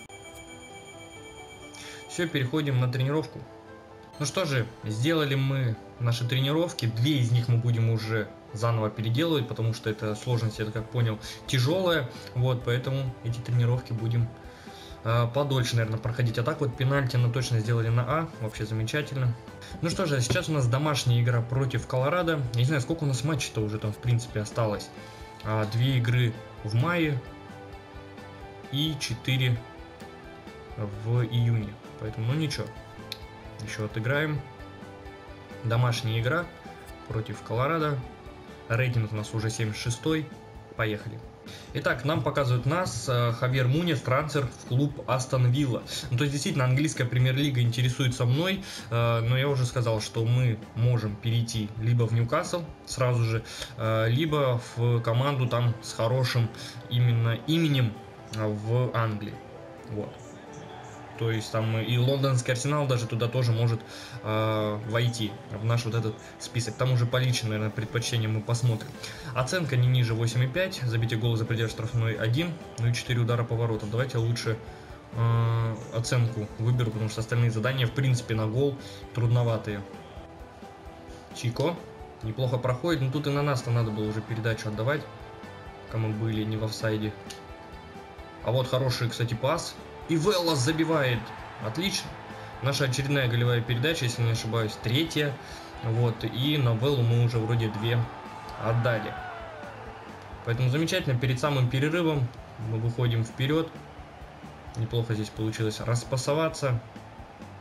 Все, переходим на тренировку. Ну что же, сделали мы наши тренировки. Две из них мы будем уже заново переделывать, потому что это сложность, я как понял, тяжелая. Вот, поэтому эти тренировки будем э, подольше, наверное, проходить. А так вот пенальти на точность сделали на А. Вообще замечательно. Ну что же, сейчас у нас домашняя игра против Колорадо. Я не знаю, сколько у нас матчей-то уже там в принципе осталось. А, две игры в мае и четыре в июне. Поэтому, ну ничего. Еще отыграем. Домашняя игра против Колорадо. Рейтинг у нас уже семьдесят шестой. Поехали. Итак, нам показывают нас э, Хавьер Муньес, трансфер в клуб Астон Вилла. Ну, то есть, действительно, английская премьер-лига интересуется мной, э, но я уже сказал, что мы можем перейти либо в Ньюкасл сразу же, э, либо в команду там с хорошим именно именем в Англии. Вот. То есть там и лондонский Арсенал даже туда тоже может э, войти в наш вот этот список. Там уже по личным, наверное, предпочтениям мы посмотрим. Оценка не ниже восемь и пять, забитие гола за пределы штрафной один, ну и четыре удара по воротам. Давайте я лучше э, оценку выберу, потому что остальные задания в принципе на гол трудноватые. Чико неплохо проходит, но тут и на нас-то надо было уже передачу отдавать, пока мы были не в офсайде. А вот хороший, кстати, пас. И Веллас забивает. Отлично. Наша очередная голевая передача, если не ошибаюсь, третья. Вот. И на Веллу мы уже вроде две отдали. Поэтому замечательно. Перед самым перерывом мы выходим вперед. Неплохо здесь получилось распасоваться.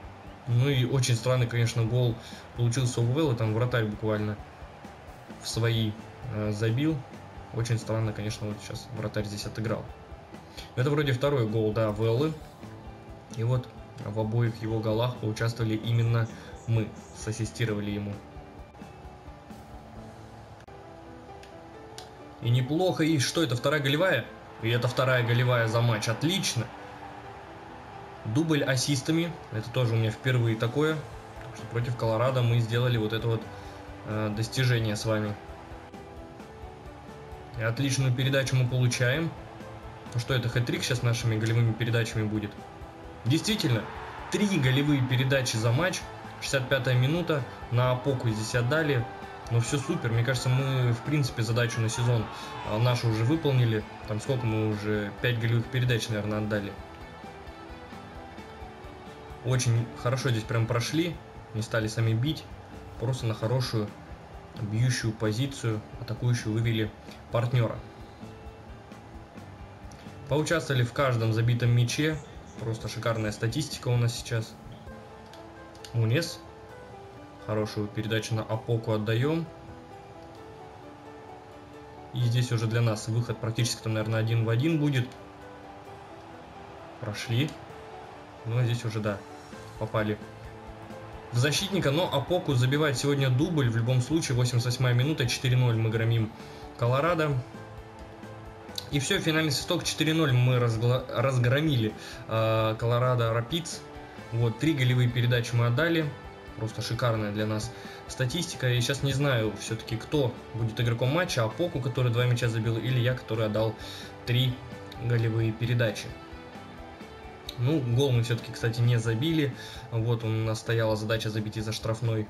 Ну и очень странный, конечно, гол получился у Вэлла, там вратарь буквально в свои э, забил. Очень странно, конечно, вот сейчас вратарь здесь отыграл. Это вроде второй гол, да, Вэллы. И вот в обоих его голах поучаствовали именно мы, сассистировали ему. И неплохо, и что это, вторая голевая? И это вторая голевая за матч, отлично. Дубль ассистами, это тоже у меня впервые такое. Так что против Колорадо мы сделали вот это вот э, достижение с вами. И отличную передачу мы получаем. Ну что, это хэт-трик сейчас нашими голевыми передачами будет? Действительно, три голевые передачи за матч, шестьдесят пятая минута, на Апоку здесь отдали. Ну все супер, мне кажется, мы в принципе задачу на сезон нашу уже выполнили. Там сколько мы уже, пять голевых передач, наверное, отдали. Очень хорошо здесь прям прошли, не стали сами бить, просто на хорошую бьющую позицию, атакующую вывели партнера. Поучаствовали в каждом забитом мяче, просто шикарная статистика у нас сейчас. Мунес. Хорошую передачу на Апоку отдаем. И здесь уже для нас выход практически, там, наверное, один в один будет. Прошли. Ну, а здесь уже, да, попали в защитника. Но Апоку забивает сегодня дубль. В любом случае, восемьдесят восьмая минута, четыре ноль мы громим Колорадо. И все, финальный свисток, четыре ноль мы разгла... разгромили э, Колорадо Рапидс. Вот, три голевые передачи мы отдали. Просто шикарная для нас статистика. Я сейчас не знаю все-таки, кто будет игроком матча. Апоку, который два мяча забил, или я, который отдал три голевые передачи. Ну, гол мы все-таки, кстати, не забили. Вот у нас стояла задача забить из-за штрафной.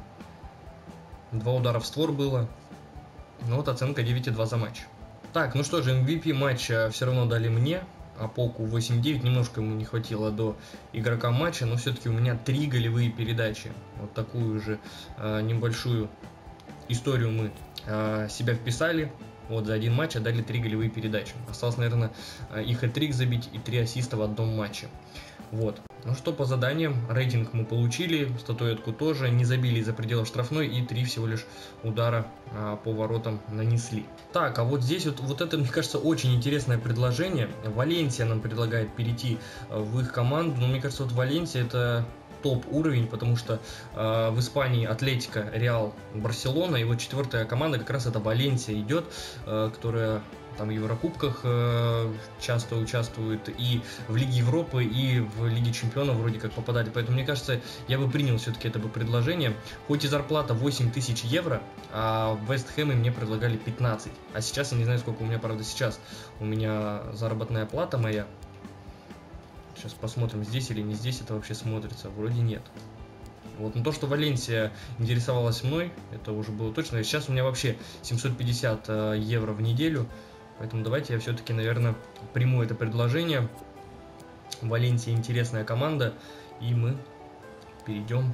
Два удара в створ было. Ну вот оценка девять и два за матч. Так, ну что же, эм ви пи матча все равно дали мне. Апоку восемь девять, немножко ему не хватило до игрока матча, но все-таки у меня три голевые передачи. Вот такую же э, небольшую историю мы э, себя вписали. Вот за один матч отдали три голевые передачи. Осталось, наверное, и хэт-трик забить, и три ассиста в одном матче. Вот. Ну что по заданиям, рейтинг мы получили, статуэтку тоже, не забили из-за пределов штрафной и три всего лишь удара а, по воротам нанесли. Так, а вот здесь вот, вот это, мне кажется, очень интересное предложение. Валенсия нам предлагает перейти в их команду, но мне кажется, вот Валенсия это топ уровень, потому что э, в Испании Атлетико, Реал, Барселона, и вот четвертая команда как раз это Валенсия идет, э, которая там в Еврокубках э, часто участвует, и в Лиге Европы, и в Лиге Чемпионов вроде как попадали. Поэтому, мне кажется, я бы принял все-таки это бы предложение. Хоть и зарплата восемь тысяч евро, а в Вест Хэме мне предлагали пятнадцать. А сейчас я не знаю, сколько у меня, правда, сейчас. У меня заработная плата моя. Сейчас посмотрим, здесь или не здесь это вообще смотрится. Вроде нет. Вот, но то, что Валенсия интересовалась мной, это уже было точно. Сейчас у меня вообще семьсот пятьдесят евро в неделю. Поэтому давайте я все-таки, наверное, приму это предложение. Валенсия интересная команда. И мы перейдем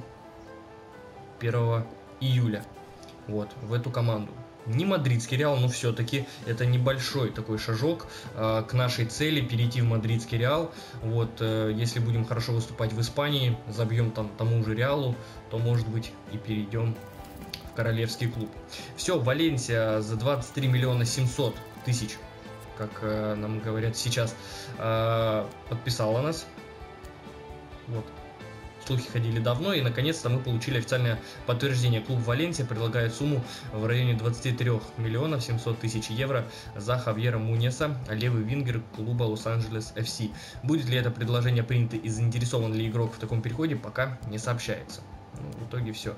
первого июля вот, в эту команду. Не мадридский Реал, но все-таки это небольшой такой шажок э, к нашей цели перейти в мадридский Реал. Вот, э, если будем хорошо выступать в Испании, забьем там тому же Реалу, то, может быть, и перейдем в королевский клуб. Все, Валенсия за двадцать три миллиона семьсот тысяч, как э, нам говорят сейчас, э, подписала нас. Вот. Слухи ходили давно, и наконец-то мы получили официальное подтверждение. Клуб Валенсия предлагает сумму в районе двадцати трёх миллионов семьсот тысяч евро за Хавьера Мунеса, левый вингер клуба Лос-Анджелес эф си. Будет ли это предложение принято и заинтересован ли игрок в таком переходе, пока не сообщается. Ну, в итоге все.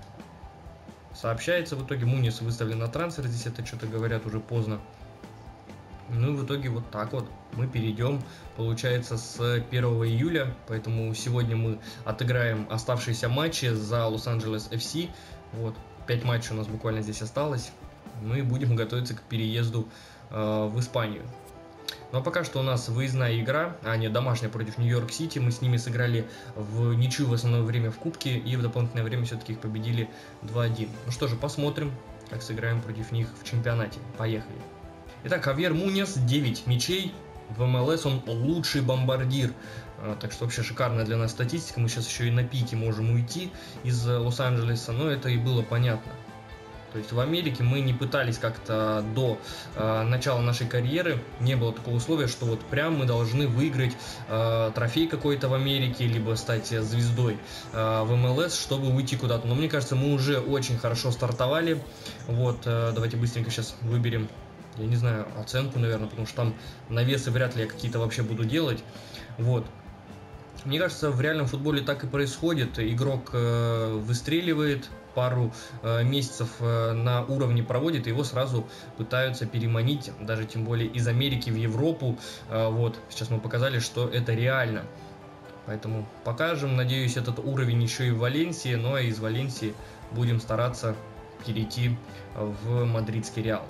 Сообщается, в итоге Мунес выставлен на трансфер, здесь это что-то говорят уже поздно. Ну и в итоге вот так вот мы перейдем, получается, с первого июля, поэтому сегодня мы отыграем оставшиеся матчи за Лос-Анджелес эф си, вот, пять матчей у нас буквально здесь осталось, ну и будем готовиться к переезду э, в Испанию. Ну а пока что у нас выездная игра, а не домашняя против Нью-Йорк Сити, мы с ними сыграли в ничью в основное время в Кубке, и в дополнительное время все-таки их победили два один. Ну что же, посмотрим, как сыграем против них в чемпионате, поехали. Итак, Хавьер Мунес, девять мячей, В эм эл эс он лучший бомбардир. Так что вообще шикарная для нас статистика. Мы сейчас еще и на пике можем уйти из Лос-Анджелеса, но это и было понятно. То есть в Америке мы не пытались как-то до э, начала нашей карьеры, не было такого условия, что вот прям мы должны выиграть э, трофей какой-то в Америке, либо стать звездой э, в эм эл эс, чтобы уйти куда-то. Но мне кажется, мы уже очень хорошо стартовали. Вот, э, давайте быстренько сейчас выберем, я не знаю, оценку, наверное, потому что там навесы вряд ли я какие-то вообще буду делать. Вот. Мне кажется, в реальном футболе так и происходит. Игрок э, выстреливает, пару э, месяцев э, на уровне проводит, и его сразу пытаются переманить, даже тем более из Америки в Европу. Э, вот, сейчас мы показали, что это реально. Поэтому покажем, надеюсь, этот уровень еще и в Валенсии, ну а из Валенсии будем стараться перейти в мадридский Реал.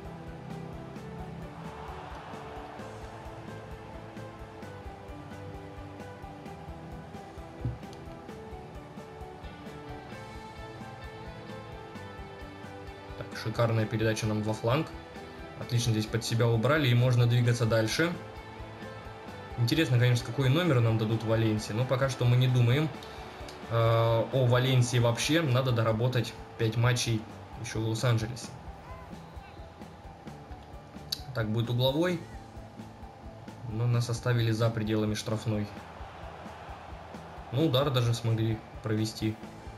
Шикарная передача нам во фланг. Отлично здесь под себя убрали, и можно двигаться дальше. Интересно, конечно, какой номер нам дадут в Валенсии, но пока что мы не думаем э, о Валенсии вообще. Надо доработать пять матчей еще в Лос-Анджелесе. Так, будет угловой, но нас оставили за пределами штрафной. Ну, удар даже смогли провести.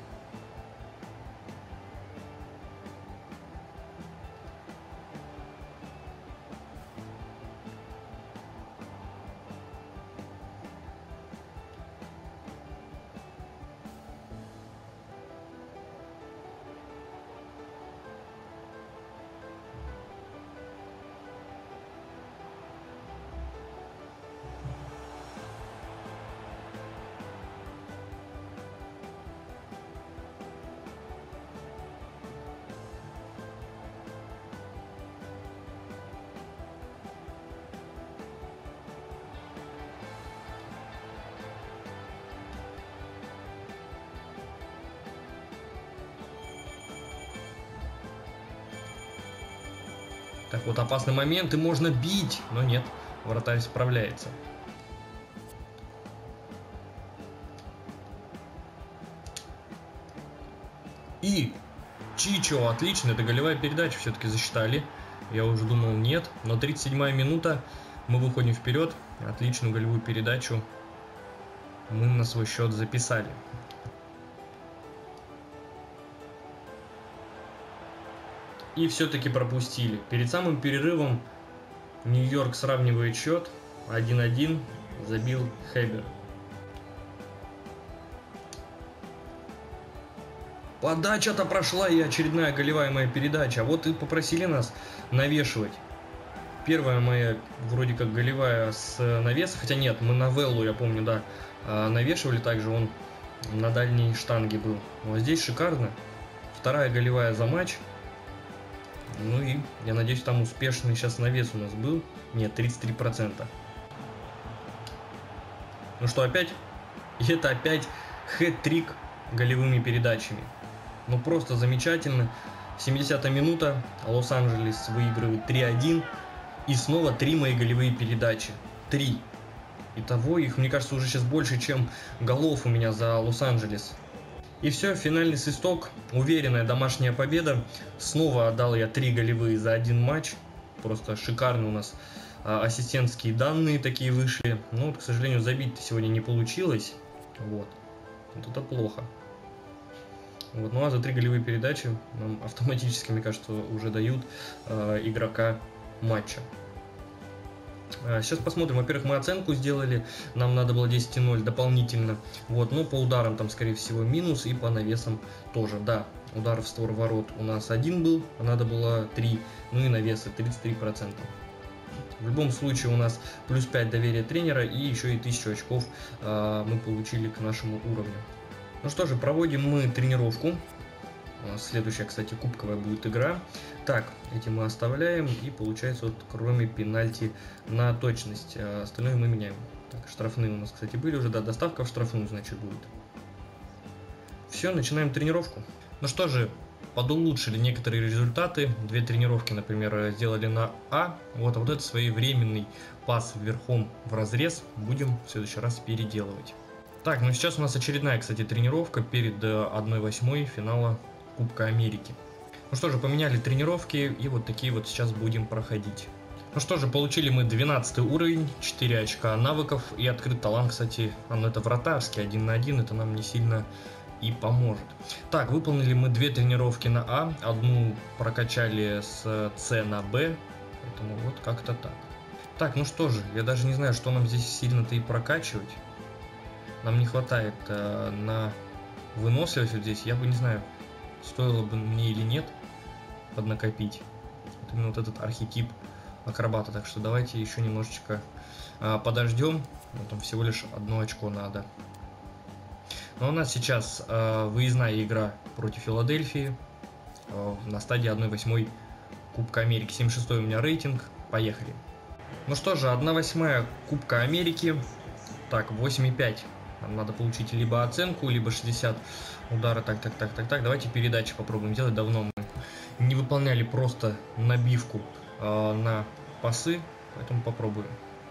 Так, вот опасный момент, и можно бить, но нет, вратарь справляется. И Чичо, отлично, это голевая передача, все-таки засчитали. Я уже думал, нет, но тридцать седьмая минута, мы выходим вперед, отличную голевую передачу мы на свой счет записали. И все-таки пропустили. Перед самым перерывом Нью-Йорк сравнивает счет. один-один. Забил Хебер. Подача-то прошла, и очередная голевая моя передача. А вот и попросили нас навешивать. Первая моя вроде как голевая с навеса. Хотя нет, мы на Веллу, я помню, да, навешивали. Также он на дальней штанге был. Но здесь шикарно. Вторая голевая за матч. Ну и, я надеюсь, там успешный сейчас навес у нас был. Нет, тридцать три процента. Ну что, опять? И это опять хэт-трик голевыми передачами. Ну просто замечательно. семидесятая минута. Лос-Анджелес выигрывает три-один. И снова три мои голевые передачи. Три. Итого их, мне кажется, уже сейчас больше, чем голов у меня за Лос-Анджелес. И все, финальный свисток, уверенная домашняя победа. Снова отдал я три голевые за один матч. Просто шикарно у нас а, ассистентские данные такие вышли. Но, вот, к сожалению, забить сегодня не получилось. Вот. Вот это плохо. Вот. Ну а за три голевые передачи нам автоматически, мне кажется, уже дают а, игрока матча. Сейчас посмотрим. Во-первых, мы оценку сделали. Нам надо было десять ноль дополнительно. Вот, но по ударам там, скорее всего, минус. И по навесам тоже. Да, удар в створ ворот у нас один был, а надо было три. Ну и навесы тридцать три процента. В любом случае у нас плюс пять доверия тренера. И еще и тысячу очков э, мы получили к нашему уровню. Ну что же, проводим мы тренировку. Следующая, кстати, кубковая будет игра. Так, эти мы оставляем. И получается, вот кроме пенальти на точность, остальное мы меняем. Так, штрафные у нас, кстати, были уже. Да, доставка в штрафную, значит, будет. Все, начинаем тренировку. Ну что же, подулучшили некоторые результаты. Две тренировки, например, сделали на А. Вот, а вот этот своевременный пас верхом в разрез будем в следующий раз переделывать. Так, ну сейчас у нас очередная, кстати, тренировка перед одной восьмой финала Кубка Америки. Ну что же, поменяли тренировки, и вот такие вот сейчас будем проходить. Ну что же, получили мы двенадцатый уровень, четыре очка навыков и открыт талант, кстати, ну это вратарский, один на один, это нам не сильно и поможет. Так, выполнили мы две тренировки на А, одну прокачали с С на Б, поэтому вот как-то так. Так, ну что же, я даже не знаю, что нам здесь сильно-то и прокачивать. Нам не хватает э, на выносливость вот здесь, я бы не знаю, стоило бы мне или нет поднакопить. Вот именно вот этот архетип акробата, так что давайте еще немножечко э, подождем, вот там всего лишь одно очко надо. Но у нас сейчас э, выездная игра против Филадельфии э, на стадии одной восьмой Кубка Америки, семьдесят шестой у меня рейтинг, поехали. Ну что же, одна восьмая Кубка Америки, так, восемь и пять, нам надо получить либо оценку, либо шестьдесят удара, так, так, так, так, так, давайте передачи попробуем делать, давно мы не выполняли просто набивку э, на пасы, поэтому попробуем.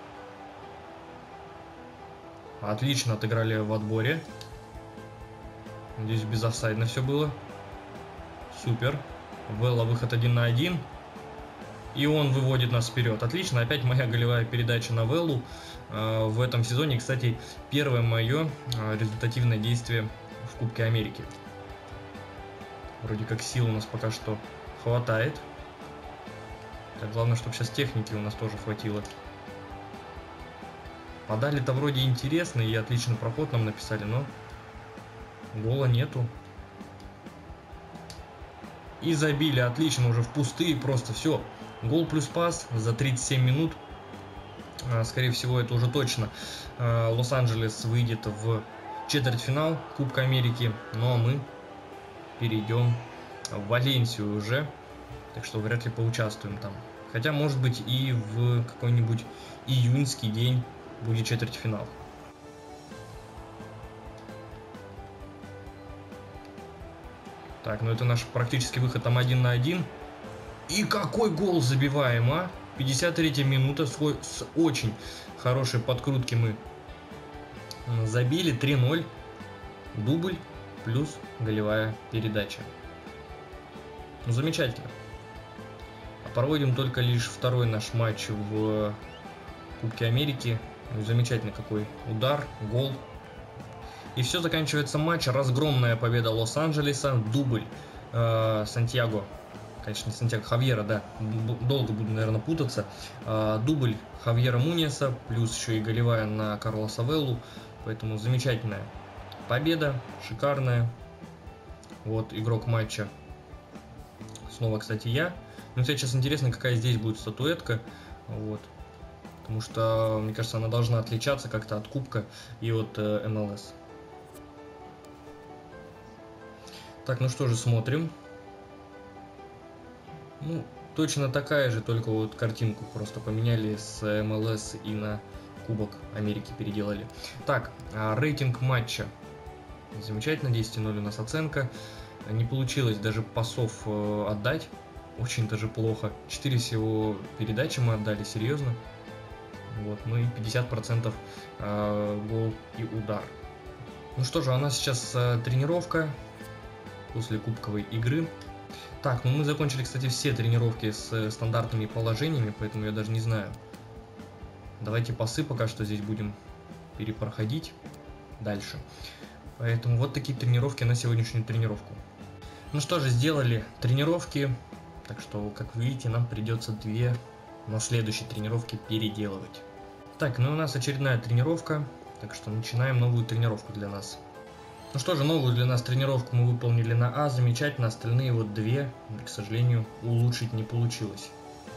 Отлично отыграли в отборе. Здесь безофсайдно все было. Супер. Велла выход один на один. И он выводит нас вперед. Отлично. Опять моя голевая передача на Веллу. Э, в этом сезоне, кстати, первое мое э, результативное действие в Кубке Америки. Вроде как сил у нас пока что хватает. Так, главное, чтобы сейчас техники у нас тоже хватило. Подали-то вроде интересно и отличный проход нам написали, но гола нету. И забили, отлично, уже в пустые просто, все. Гол плюс пас за тридцать семь минут. Скорее всего, это уже точно. Лос-Анджелес выйдет в четвертьфинал Кубка Америки. Ну а мы перейдем в Валенсию уже. Так что вряд ли поучаствуем там. Хотя, может быть, и в какой-нибудь июньский день будет четвертьфинал. Так, ну это наш практически выход там один на один. И какой гол забиваем, а? пятьдесят третья минута, свой, с очень хорошей подкрутки мы забили. три ноль. Дубль плюс голевая передача. Ну, замечательно. Проводим только лишь второй наш матч в Кубке Америки. Замечательно какой удар, гол. И все, заканчивается матч. Разгромная победа Лос-Анджелеса. Дубль э, Сантьяго. Конечно, не Сантьяго, Хавьера, да. Долго буду, наверное, путаться. Э, дубль Хавьера Муньеса. Плюс еще и голевая на Карлоса Веллу. Поэтому замечательная победа. Шикарная. Вот игрок матча. Снова, кстати, я. Но мне сейчас интересно, какая здесь будет статуэтка. Вот. Потому что, мне кажется, она должна отличаться как-то от Кубка и от э, эм эл эс. Так, ну что же, смотрим. Ну, точно такая же, только вот картинку просто поменяли с эм эл эс и на Кубок Америки переделали. Так, а рейтинг матча. Замечательно, десять ноль у нас оценка. Не получилось даже пасов э, отдать. Очень даже плохо. четыре всего передачи мы отдали, серьезно. Вот, ну и пятьдесят процентов э, гол и удар. Ну что же, у нас сейчас э, тренировка после кубковой игры. Так, ну мы закончили, кстати, все тренировки с э, стандартными положениями, поэтому я даже не знаю. Давайте пасы пока что здесь будем перепроходить дальше. Поэтому вот такие тренировки на сегодняшнюю тренировку. Ну что же, сделали тренировки. Так что, как вы видите, нам придется две на следующей тренировке переделывать. Так, ну у нас очередная тренировка, так что начинаем новую тренировку для нас. Ну что же, новую для нас тренировку мы выполнили на А, замечательно, остальные вот две, к сожалению, улучшить не получилось.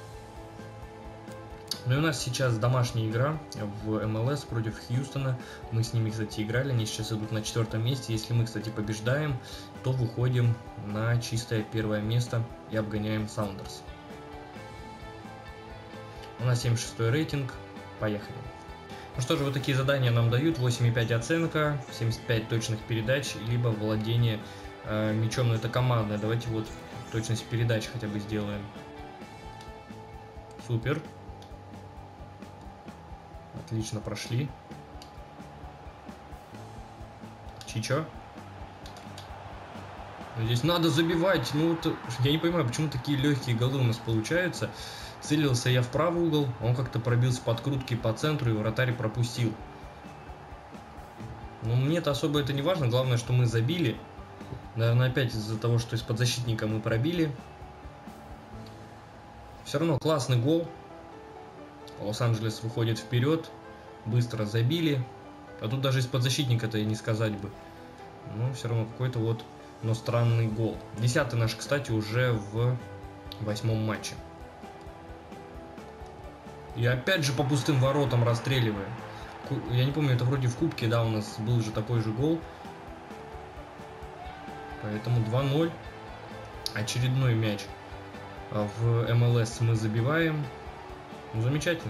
Ну и у нас сейчас домашняя игра в эм эл эс против Хьюстона. Мы с ними, кстати, играли, они сейчас идут на четвертом месте. Если мы, кстати, побеждаем, то выходим на чистое первое место и обгоняем Саундерс. У нас семьдесят шестой рейтинг, поехали. Ну что же, вот такие задания нам дают: восемь и пять оценка, семьдесят пять точных передач, либо владение э, мячом, но это командная. Давайте вот точность передач хотя бы сделаем. Супер. Отлично прошли. Чичо. Здесь надо забивать. Ну, вот, я не понимаю, почему такие легкие голы у нас получаются. Целился я в правый угол, он как-то пробился под крутки по центру, и вратарь пропустил. Но мне-то особо это не важно. Главное, что мы забили. Наверное, опять из-за того, что из-под защитника мы пробили. Все равно классный гол. Лос-Анджелес выходит вперед. Быстро забили. А тут даже из-под защитника-то и не сказать бы. Но все равно какой-то вот, но странный гол. Десятый наш, кстати, уже в восьмом матче. И опять же по пустым воротам расстреливаем. Я не помню, это вроде в кубке, да, у нас был же такой же гол. Поэтому два ноль. Очередной мяч в эм эл эс мы забиваем. Ну, замечательно.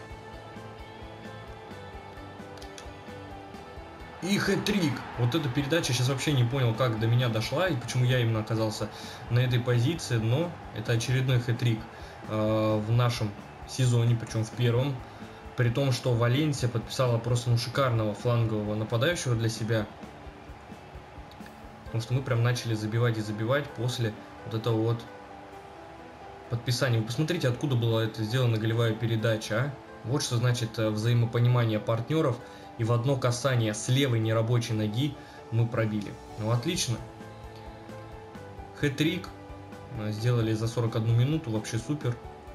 И хэт-трик. Вот эта передача, сейчас вообще не понял, как до меня дошла и почему я именно оказался на этой позиции. Но это очередной хэт-трик э, в нашем сезоне, причем в первом. При том, что Валенсия подписала просто ну, шикарного флангового нападающего для себя. Потому что мы прям начали забивать и забивать после вот этого вот подписания. Вы посмотрите, откуда была это сделана голевая передача. А? Вот что значит взаимопонимание партнеров. И в одно касание с левой нерабочей ноги мы пробили. Ну, отлично. Хэт-трик сделали за сорок одну минуту. Вообще супер.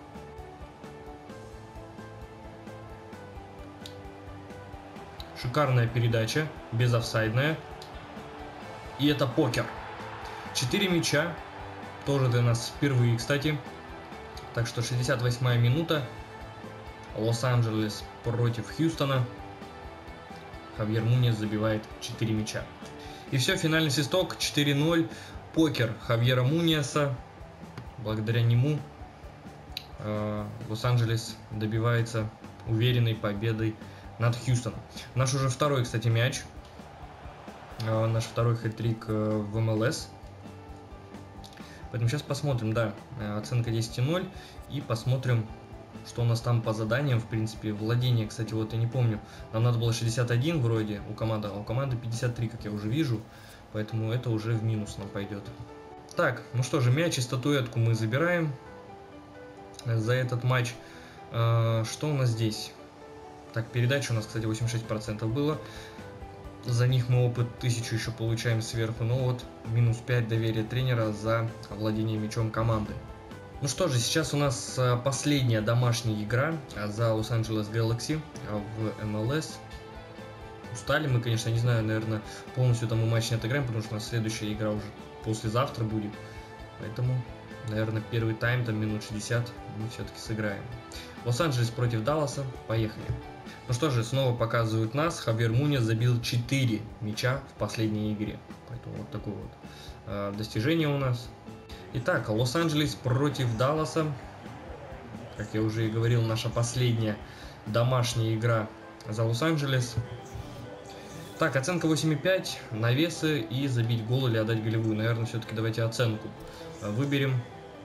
Шикарная передача. Безофсайдная. И это покер. четыре мяча. Тоже для нас впервые, кстати. Так что шестьдесят восьмая минута. Лос-Анджелес против Хьюстона. Хавьер Муньес забивает четыре мяча. И все, финальный свисток четыре ноль. Покер Хавьера Муньеса. Благодаря нему э, Лос-Анджелес добивается уверенной победой над Хьюстоном. Наш уже второй, кстати, мяч. Э, наш второй хэт-трик э, в эм эл эс. Поэтому сейчас посмотрим, да, оценка десять ноль. И посмотрим, что у нас там по заданиям, в принципе, владение, кстати, вот я не помню, нам надо было шестьдесят один вроде у команды, а у команды пятьдесят три, как я уже вижу, поэтому это уже в минус нам пойдет. Так, ну что же, мяч и статуэтку мы забираем за этот матч. Что у нас здесь? Так, передача у нас, кстати, восемьдесят шесть процентов было. За них мы опыт тысячу еще получаем сверху, но вот минус пять доверия тренера за владение мячом команды. Ну что же, сейчас у нас последняя домашняя игра за Лос-Анджелес Galaxy в эм эл эс. Устали мы, конечно, не знаю, наверное, полностью там мы матч не отыграем, потому что у нас следующая игра уже послезавтра будет. Поэтому, наверное, первый тайм, там минут шестьдесят, мы все-таки сыграем. Лос-Анджелес против Далласа, поехали. Ну что же, снова показывают нас. Хавьер Муньес забил четыре мяча в последней игре. Поэтому вот такое вот э, достижение у нас. Итак, Лос-Анджелес против Далласа. Как я уже и говорил, наша последняя домашняя игра за Лос-Анджелес. Так, оценка восемь и пять, навесы и забить гол или отдать голевую. Наверное, все-таки давайте оценку выберем.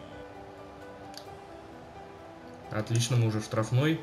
Отлично, мы уже в штрафной.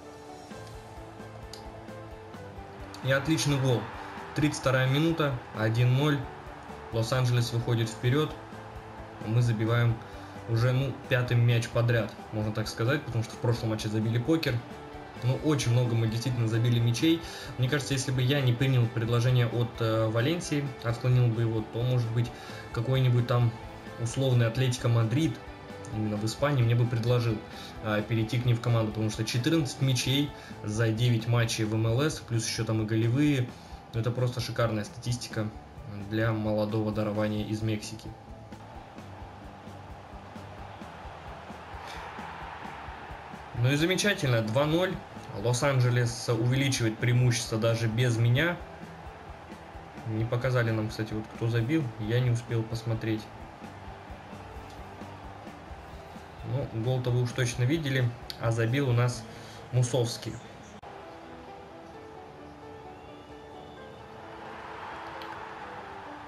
И отличный гол. тридцать вторая минута, один ноль. Лос-Анджелес выходит вперед. Мы забиваем уже, ну, пятый мяч подряд, можно так сказать, потому что в прошлом матче забили покер. Ну, очень много мы действительно забили мячей. Мне кажется, если бы я не принял предложение от э, Валенсии, отклонил бы его, то, может быть, какой-нибудь там условный Атлетико Мадрид, именно в Испании, мне бы предложил э, перейти к ним в команду, потому что четырнадцать мячей за девять матчей в эм эл эс, плюс еще там и голевые. Это просто шикарная статистика для молодого дарования из Мексики. Ну и замечательно, два ноль. Лос-Анджелес увеличивает преимущество даже без меня. Не показали нам, кстати, вот кто забил. Я не успел посмотреть. Ну, гол-то вы уж точно видели. А забил у нас Мусовский.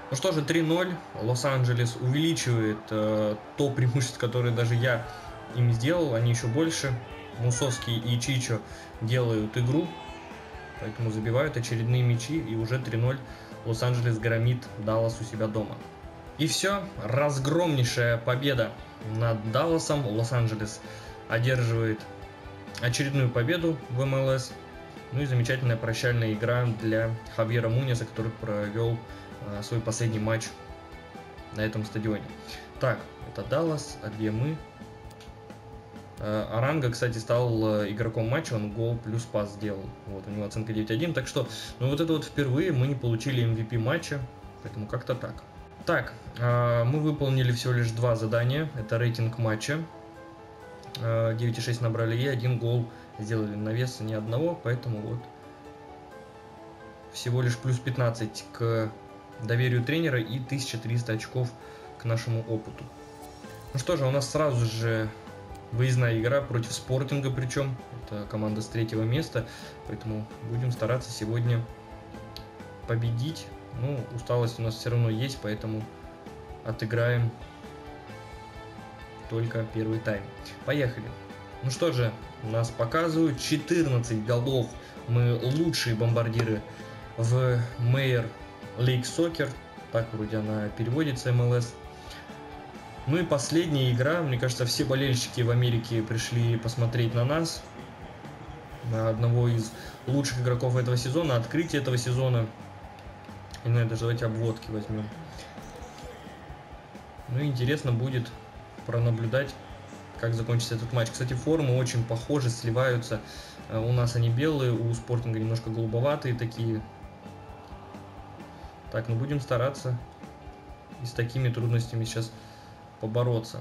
Ну что же, три ноль. Лос-Анджелес увеличивает э, то преимущество, которое даже я им сделал. Они еще больше. Мусовский и Чичо делают игру. Поэтому забивают очередные мячи. И уже три ноль Лос-Анджелес громит Даллас у себя дома. И все. Разгромнейшая победа над Далласом. Лос-Анджелес одерживает очередную победу в эм эл эс. Ну и замечательная прощальная игра для Хавьера Муньеса, который провел э, свой последний матч на этом стадионе. Так, это Даллас, а где мы? Э, Аранга, кстати, стал э, игроком матча, он гол плюс пас сделал. Вот, у него оценка девять один, так что, ну вот это вот впервые мы не получили эм ви пи матча, поэтому как-то так. Так, э, мы выполнили всего лишь два задания, это рейтинг матча. девять и шесть набрали и один гол сделали, навеса ни одного, поэтому вот всего лишь плюс пятнадцать к доверию тренера и тысяча триста очков к нашему опыту. Ну что же, у нас сразу же выездная игра против Спортинга, причем это команда с третьего места, поэтому будем стараться сегодня победить. Ну, усталость у нас все равно есть, поэтому отыграем только первый тайм. Поехали. Ну что же, нас показывают четырнадцать голов. Мы лучшие бомбардиры в Major League Soccer. Так вроде она переводится, эм эл эс. Ну и последняя игра. Мне кажется, все болельщики в Америке пришли посмотреть на нас. На одного из лучших игроков этого сезона. Открытие этого сезона. И, ну, даже давайте обводки возьмем. Ну и интересно будет пронаблюдать, как закончится этот матч. Кстати, формы очень похожи, сливаются. У нас они белые, у Спортинга немножко голубоватые такие. Так, ну будем стараться и с такими трудностями сейчас побороться.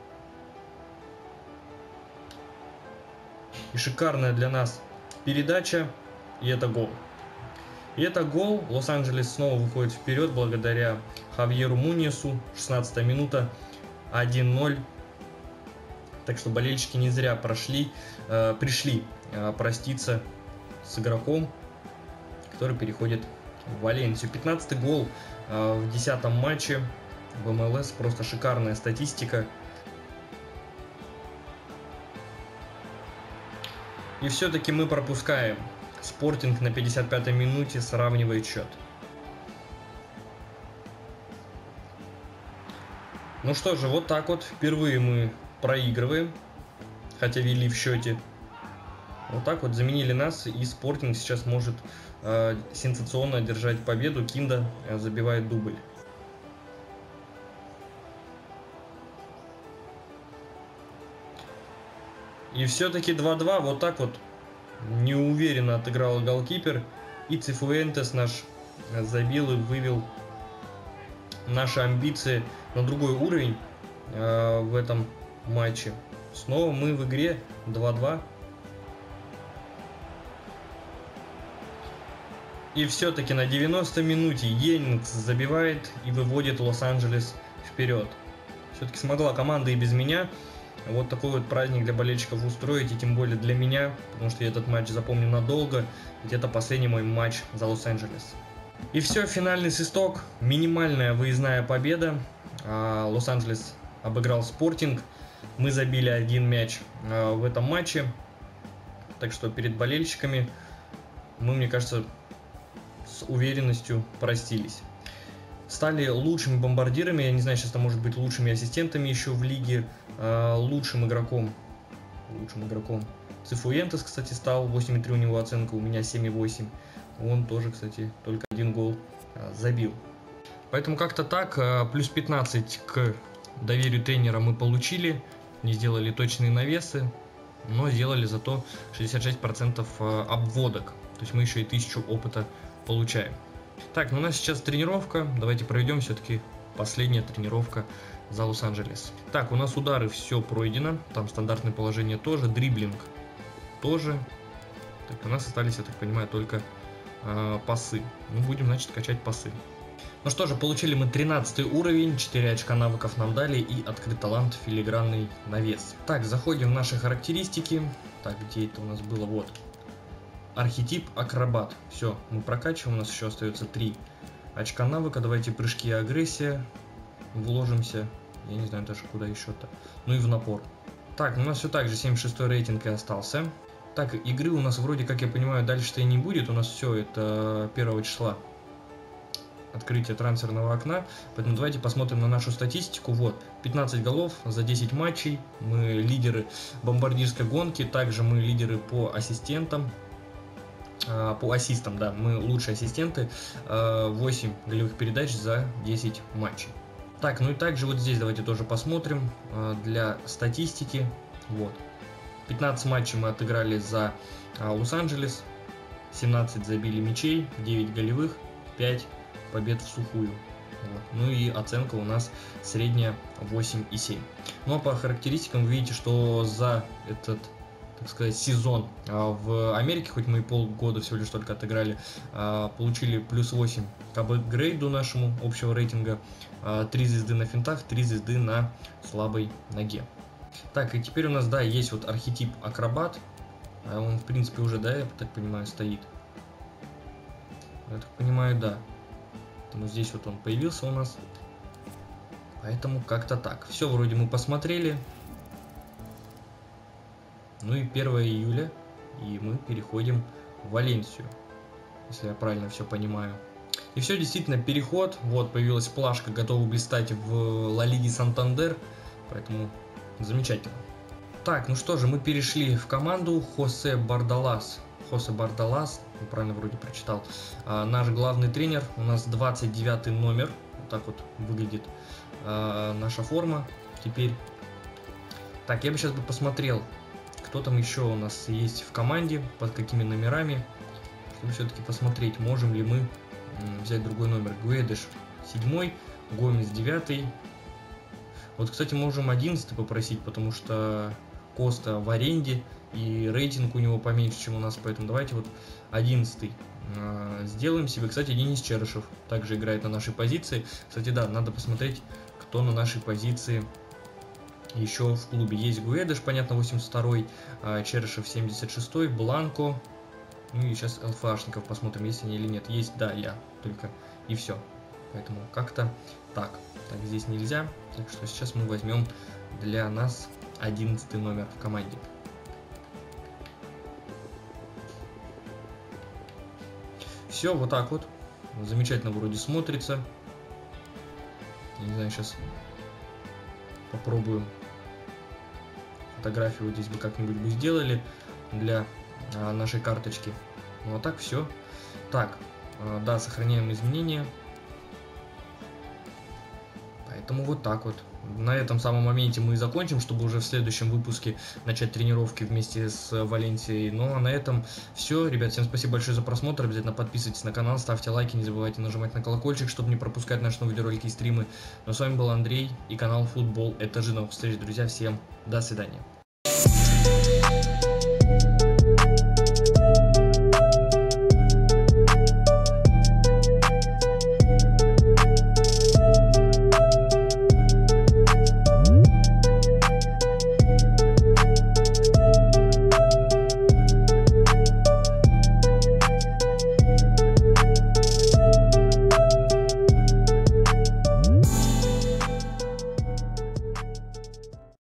И шикарная для нас передача, и это гол. И это гол. Лос-Анджелес снова выходит вперед благодаря Хавьеру Муньесу. шестнадцатая минута. один ноль. Так что болельщики не зря прошли, э, пришли э, проститься с игроком, который переходит в Валенсию. пятнадцатый гол э, в десятом матче в эм эл эс. Просто шикарная статистика. И все-таки мы пропускаем. Спортинг на пятьдесят пятой минуте сравнивает счет. Ну что же, вот так вот. Впервые мы проигрываем, хотя вели в счете. Вот так вот заменили нас, и Спортинг сейчас может э, сенсационно одержать победу. Кинда э, забивает дубль. И все-таки два-два. Вот так вот неуверенно отыграл голкипер. И Цифуэнтес наш забил и вывел наши амбиции на другой уровень э, в этом матче. Снова мы в игре два-два. И все-таки на девяностой минуте Йеннингс забивает и выводит Лос-Анджелес вперед. Все-таки смогла команда и без меня вот такой вот праздник для болельщиков устроить, и тем более для меня, потому что я этот матч запомню надолго, ведь это последний мой матч за Лос-Анджелес. И все, финальный свисток, минимальная выездная победа. Лос-Анджелес обыграл Спортинг, мы забили один мяч в этом матче, так что перед болельщиками мы, мне кажется, с уверенностью простились. Стали лучшими бомбардирами, я не знаю, сейчас это может быть лучшими ассистентами еще в лиге, лучшим игроком, лучшим игроком. Цифуэнтес, кстати, стал, восемь и три у него оценка, у меня семь и восемь. Он тоже, кстати, только один гол забил. Поэтому как-то так, плюс пятнадцать к доверию тренера мы получили, не сделали точные навесы, но сделали зато шестьдесят шесть процентов обводок. То есть мы еще и тысячу опыта получаем. Так, ну у нас сейчас тренировка. Давайте проведем все-таки последняя тренировка за Лос-Анджелес. Так, у нас удары все пройдено. Там стандартное положение тоже. Дриблинг тоже. Так, у нас остались, я так понимаю, только э, пасы. Мы будем, значит, качать пасы. Ну что же, получили мы тринадцатый уровень, четыре очка навыков нам дали и открыт талант филигранный навес. Так, заходим в наши характеристики. Так, где это у нас было? Вот. Архетип акробат. Все, мы прокачиваем, у нас еще остается три Очка навыка, давайте прыжки и агрессия. Вложимся. Я не знаю даже куда еще-то. Ну и в напор. Так, у нас все так же семьдесят шестой рейтинг и остался. Так, игры у нас вроде, как я понимаю, дальше-то и не будет. У нас все это первого числа. Открытие трансферного окна. Поэтому давайте посмотрим на нашу статистику. Вот, пятнадцать голов за десять матчей. Мы лидеры бомбардирской гонки. Также мы лидеры по ассистентам. По ассистам, да, мы лучшие ассистенты. восемь голевых передач за десять матчей. Так, ну и также вот здесь давайте тоже посмотрим для статистики. Вот, пятнадцать матчей мы отыграли за Лос-Анджелес. семнадцать забили мячей, девять голевых, пять побед в сухую. Вот. Ну и оценка у нас средняя восемь и семь. Ну а по характеристикам вы видите, что за этот, так сказать, сезон в Америке, хоть мы и полгода всего лишь только отыграли, получили плюс восемь к апгрейду нашему общего рейтинга, три звезды на финтах, три звезды на слабой ноге. Так, и теперь у нас, да, есть вот архетип акробат. Он, в принципе, уже, да, я так понимаю, стоит. Я так понимаю, да. Поэтому здесь вот он появился у нас. Поэтому как-то так. Все вроде мы посмотрели. Ну и первое июля. И мы переходим в Валенсию. Если я правильно все понимаю. И все, действительно, переход. Вот, появилась плашка, готова блистать в Ла Лиге Сантандер. Поэтому замечательно. Так, ну что же, мы перешли в команду. Хосе Бардалас. Хосе Бардалас, правильно вроде прочитал. А, наш главный тренер. У нас двадцать девятый номер. Вот так вот выглядит а, наша форма теперь. Так, я бы сейчас бы посмотрел, кто там еще у нас есть в команде, под какими номерами. Чтобы все-таки посмотреть, можем ли мы взять другой номер. Гуэдеш седьмой, Гомес девятый. Вот, кстати, можем одиннадцатый попросить, потому что Коста в аренде, и рейтинг у него поменьше, чем у нас, поэтому давайте вот одиннадцатый э, сделаем себе. Кстати, Денис Черышев также играет на нашей позиции. Кстати, да, надо посмотреть, кто на нашей позиции еще в клубе. Есть Гуэдеш, понятно, восемьдесят второй, э, Черышев семьдесят шестой, Бланко, ну и сейчас ЛФАшников посмотрим, есть они или нет. Есть, да, я, только и все. Поэтому как-то так. Так, здесь нельзя, так что сейчас мы возьмем для нас одиннадцатый номер в команде. Все, вот так вот. Замечательно вроде смотрится. Не знаю, сейчас попробуем фотографию вот здесь бы как-нибудь бы сделали для а, нашей карточки. Ну а так все. Так, а, да, сохраняем изменения. Поэтому вот так вот. На этом самом моменте мы и закончим, чтобы уже в следующем выпуске начать тренировки вместе с Валенсией. Ну а на этом все. Ребят, всем спасибо большое за просмотр. Обязательно подписывайтесь на канал, ставьте лайки, не забывайте нажимать на колокольчик, чтобы не пропускать наши новые видеоролики и стримы. Ну а с вами был Андрей и канал Футбол Это Жизнь. До новых встреч, друзья. Всем до свидания.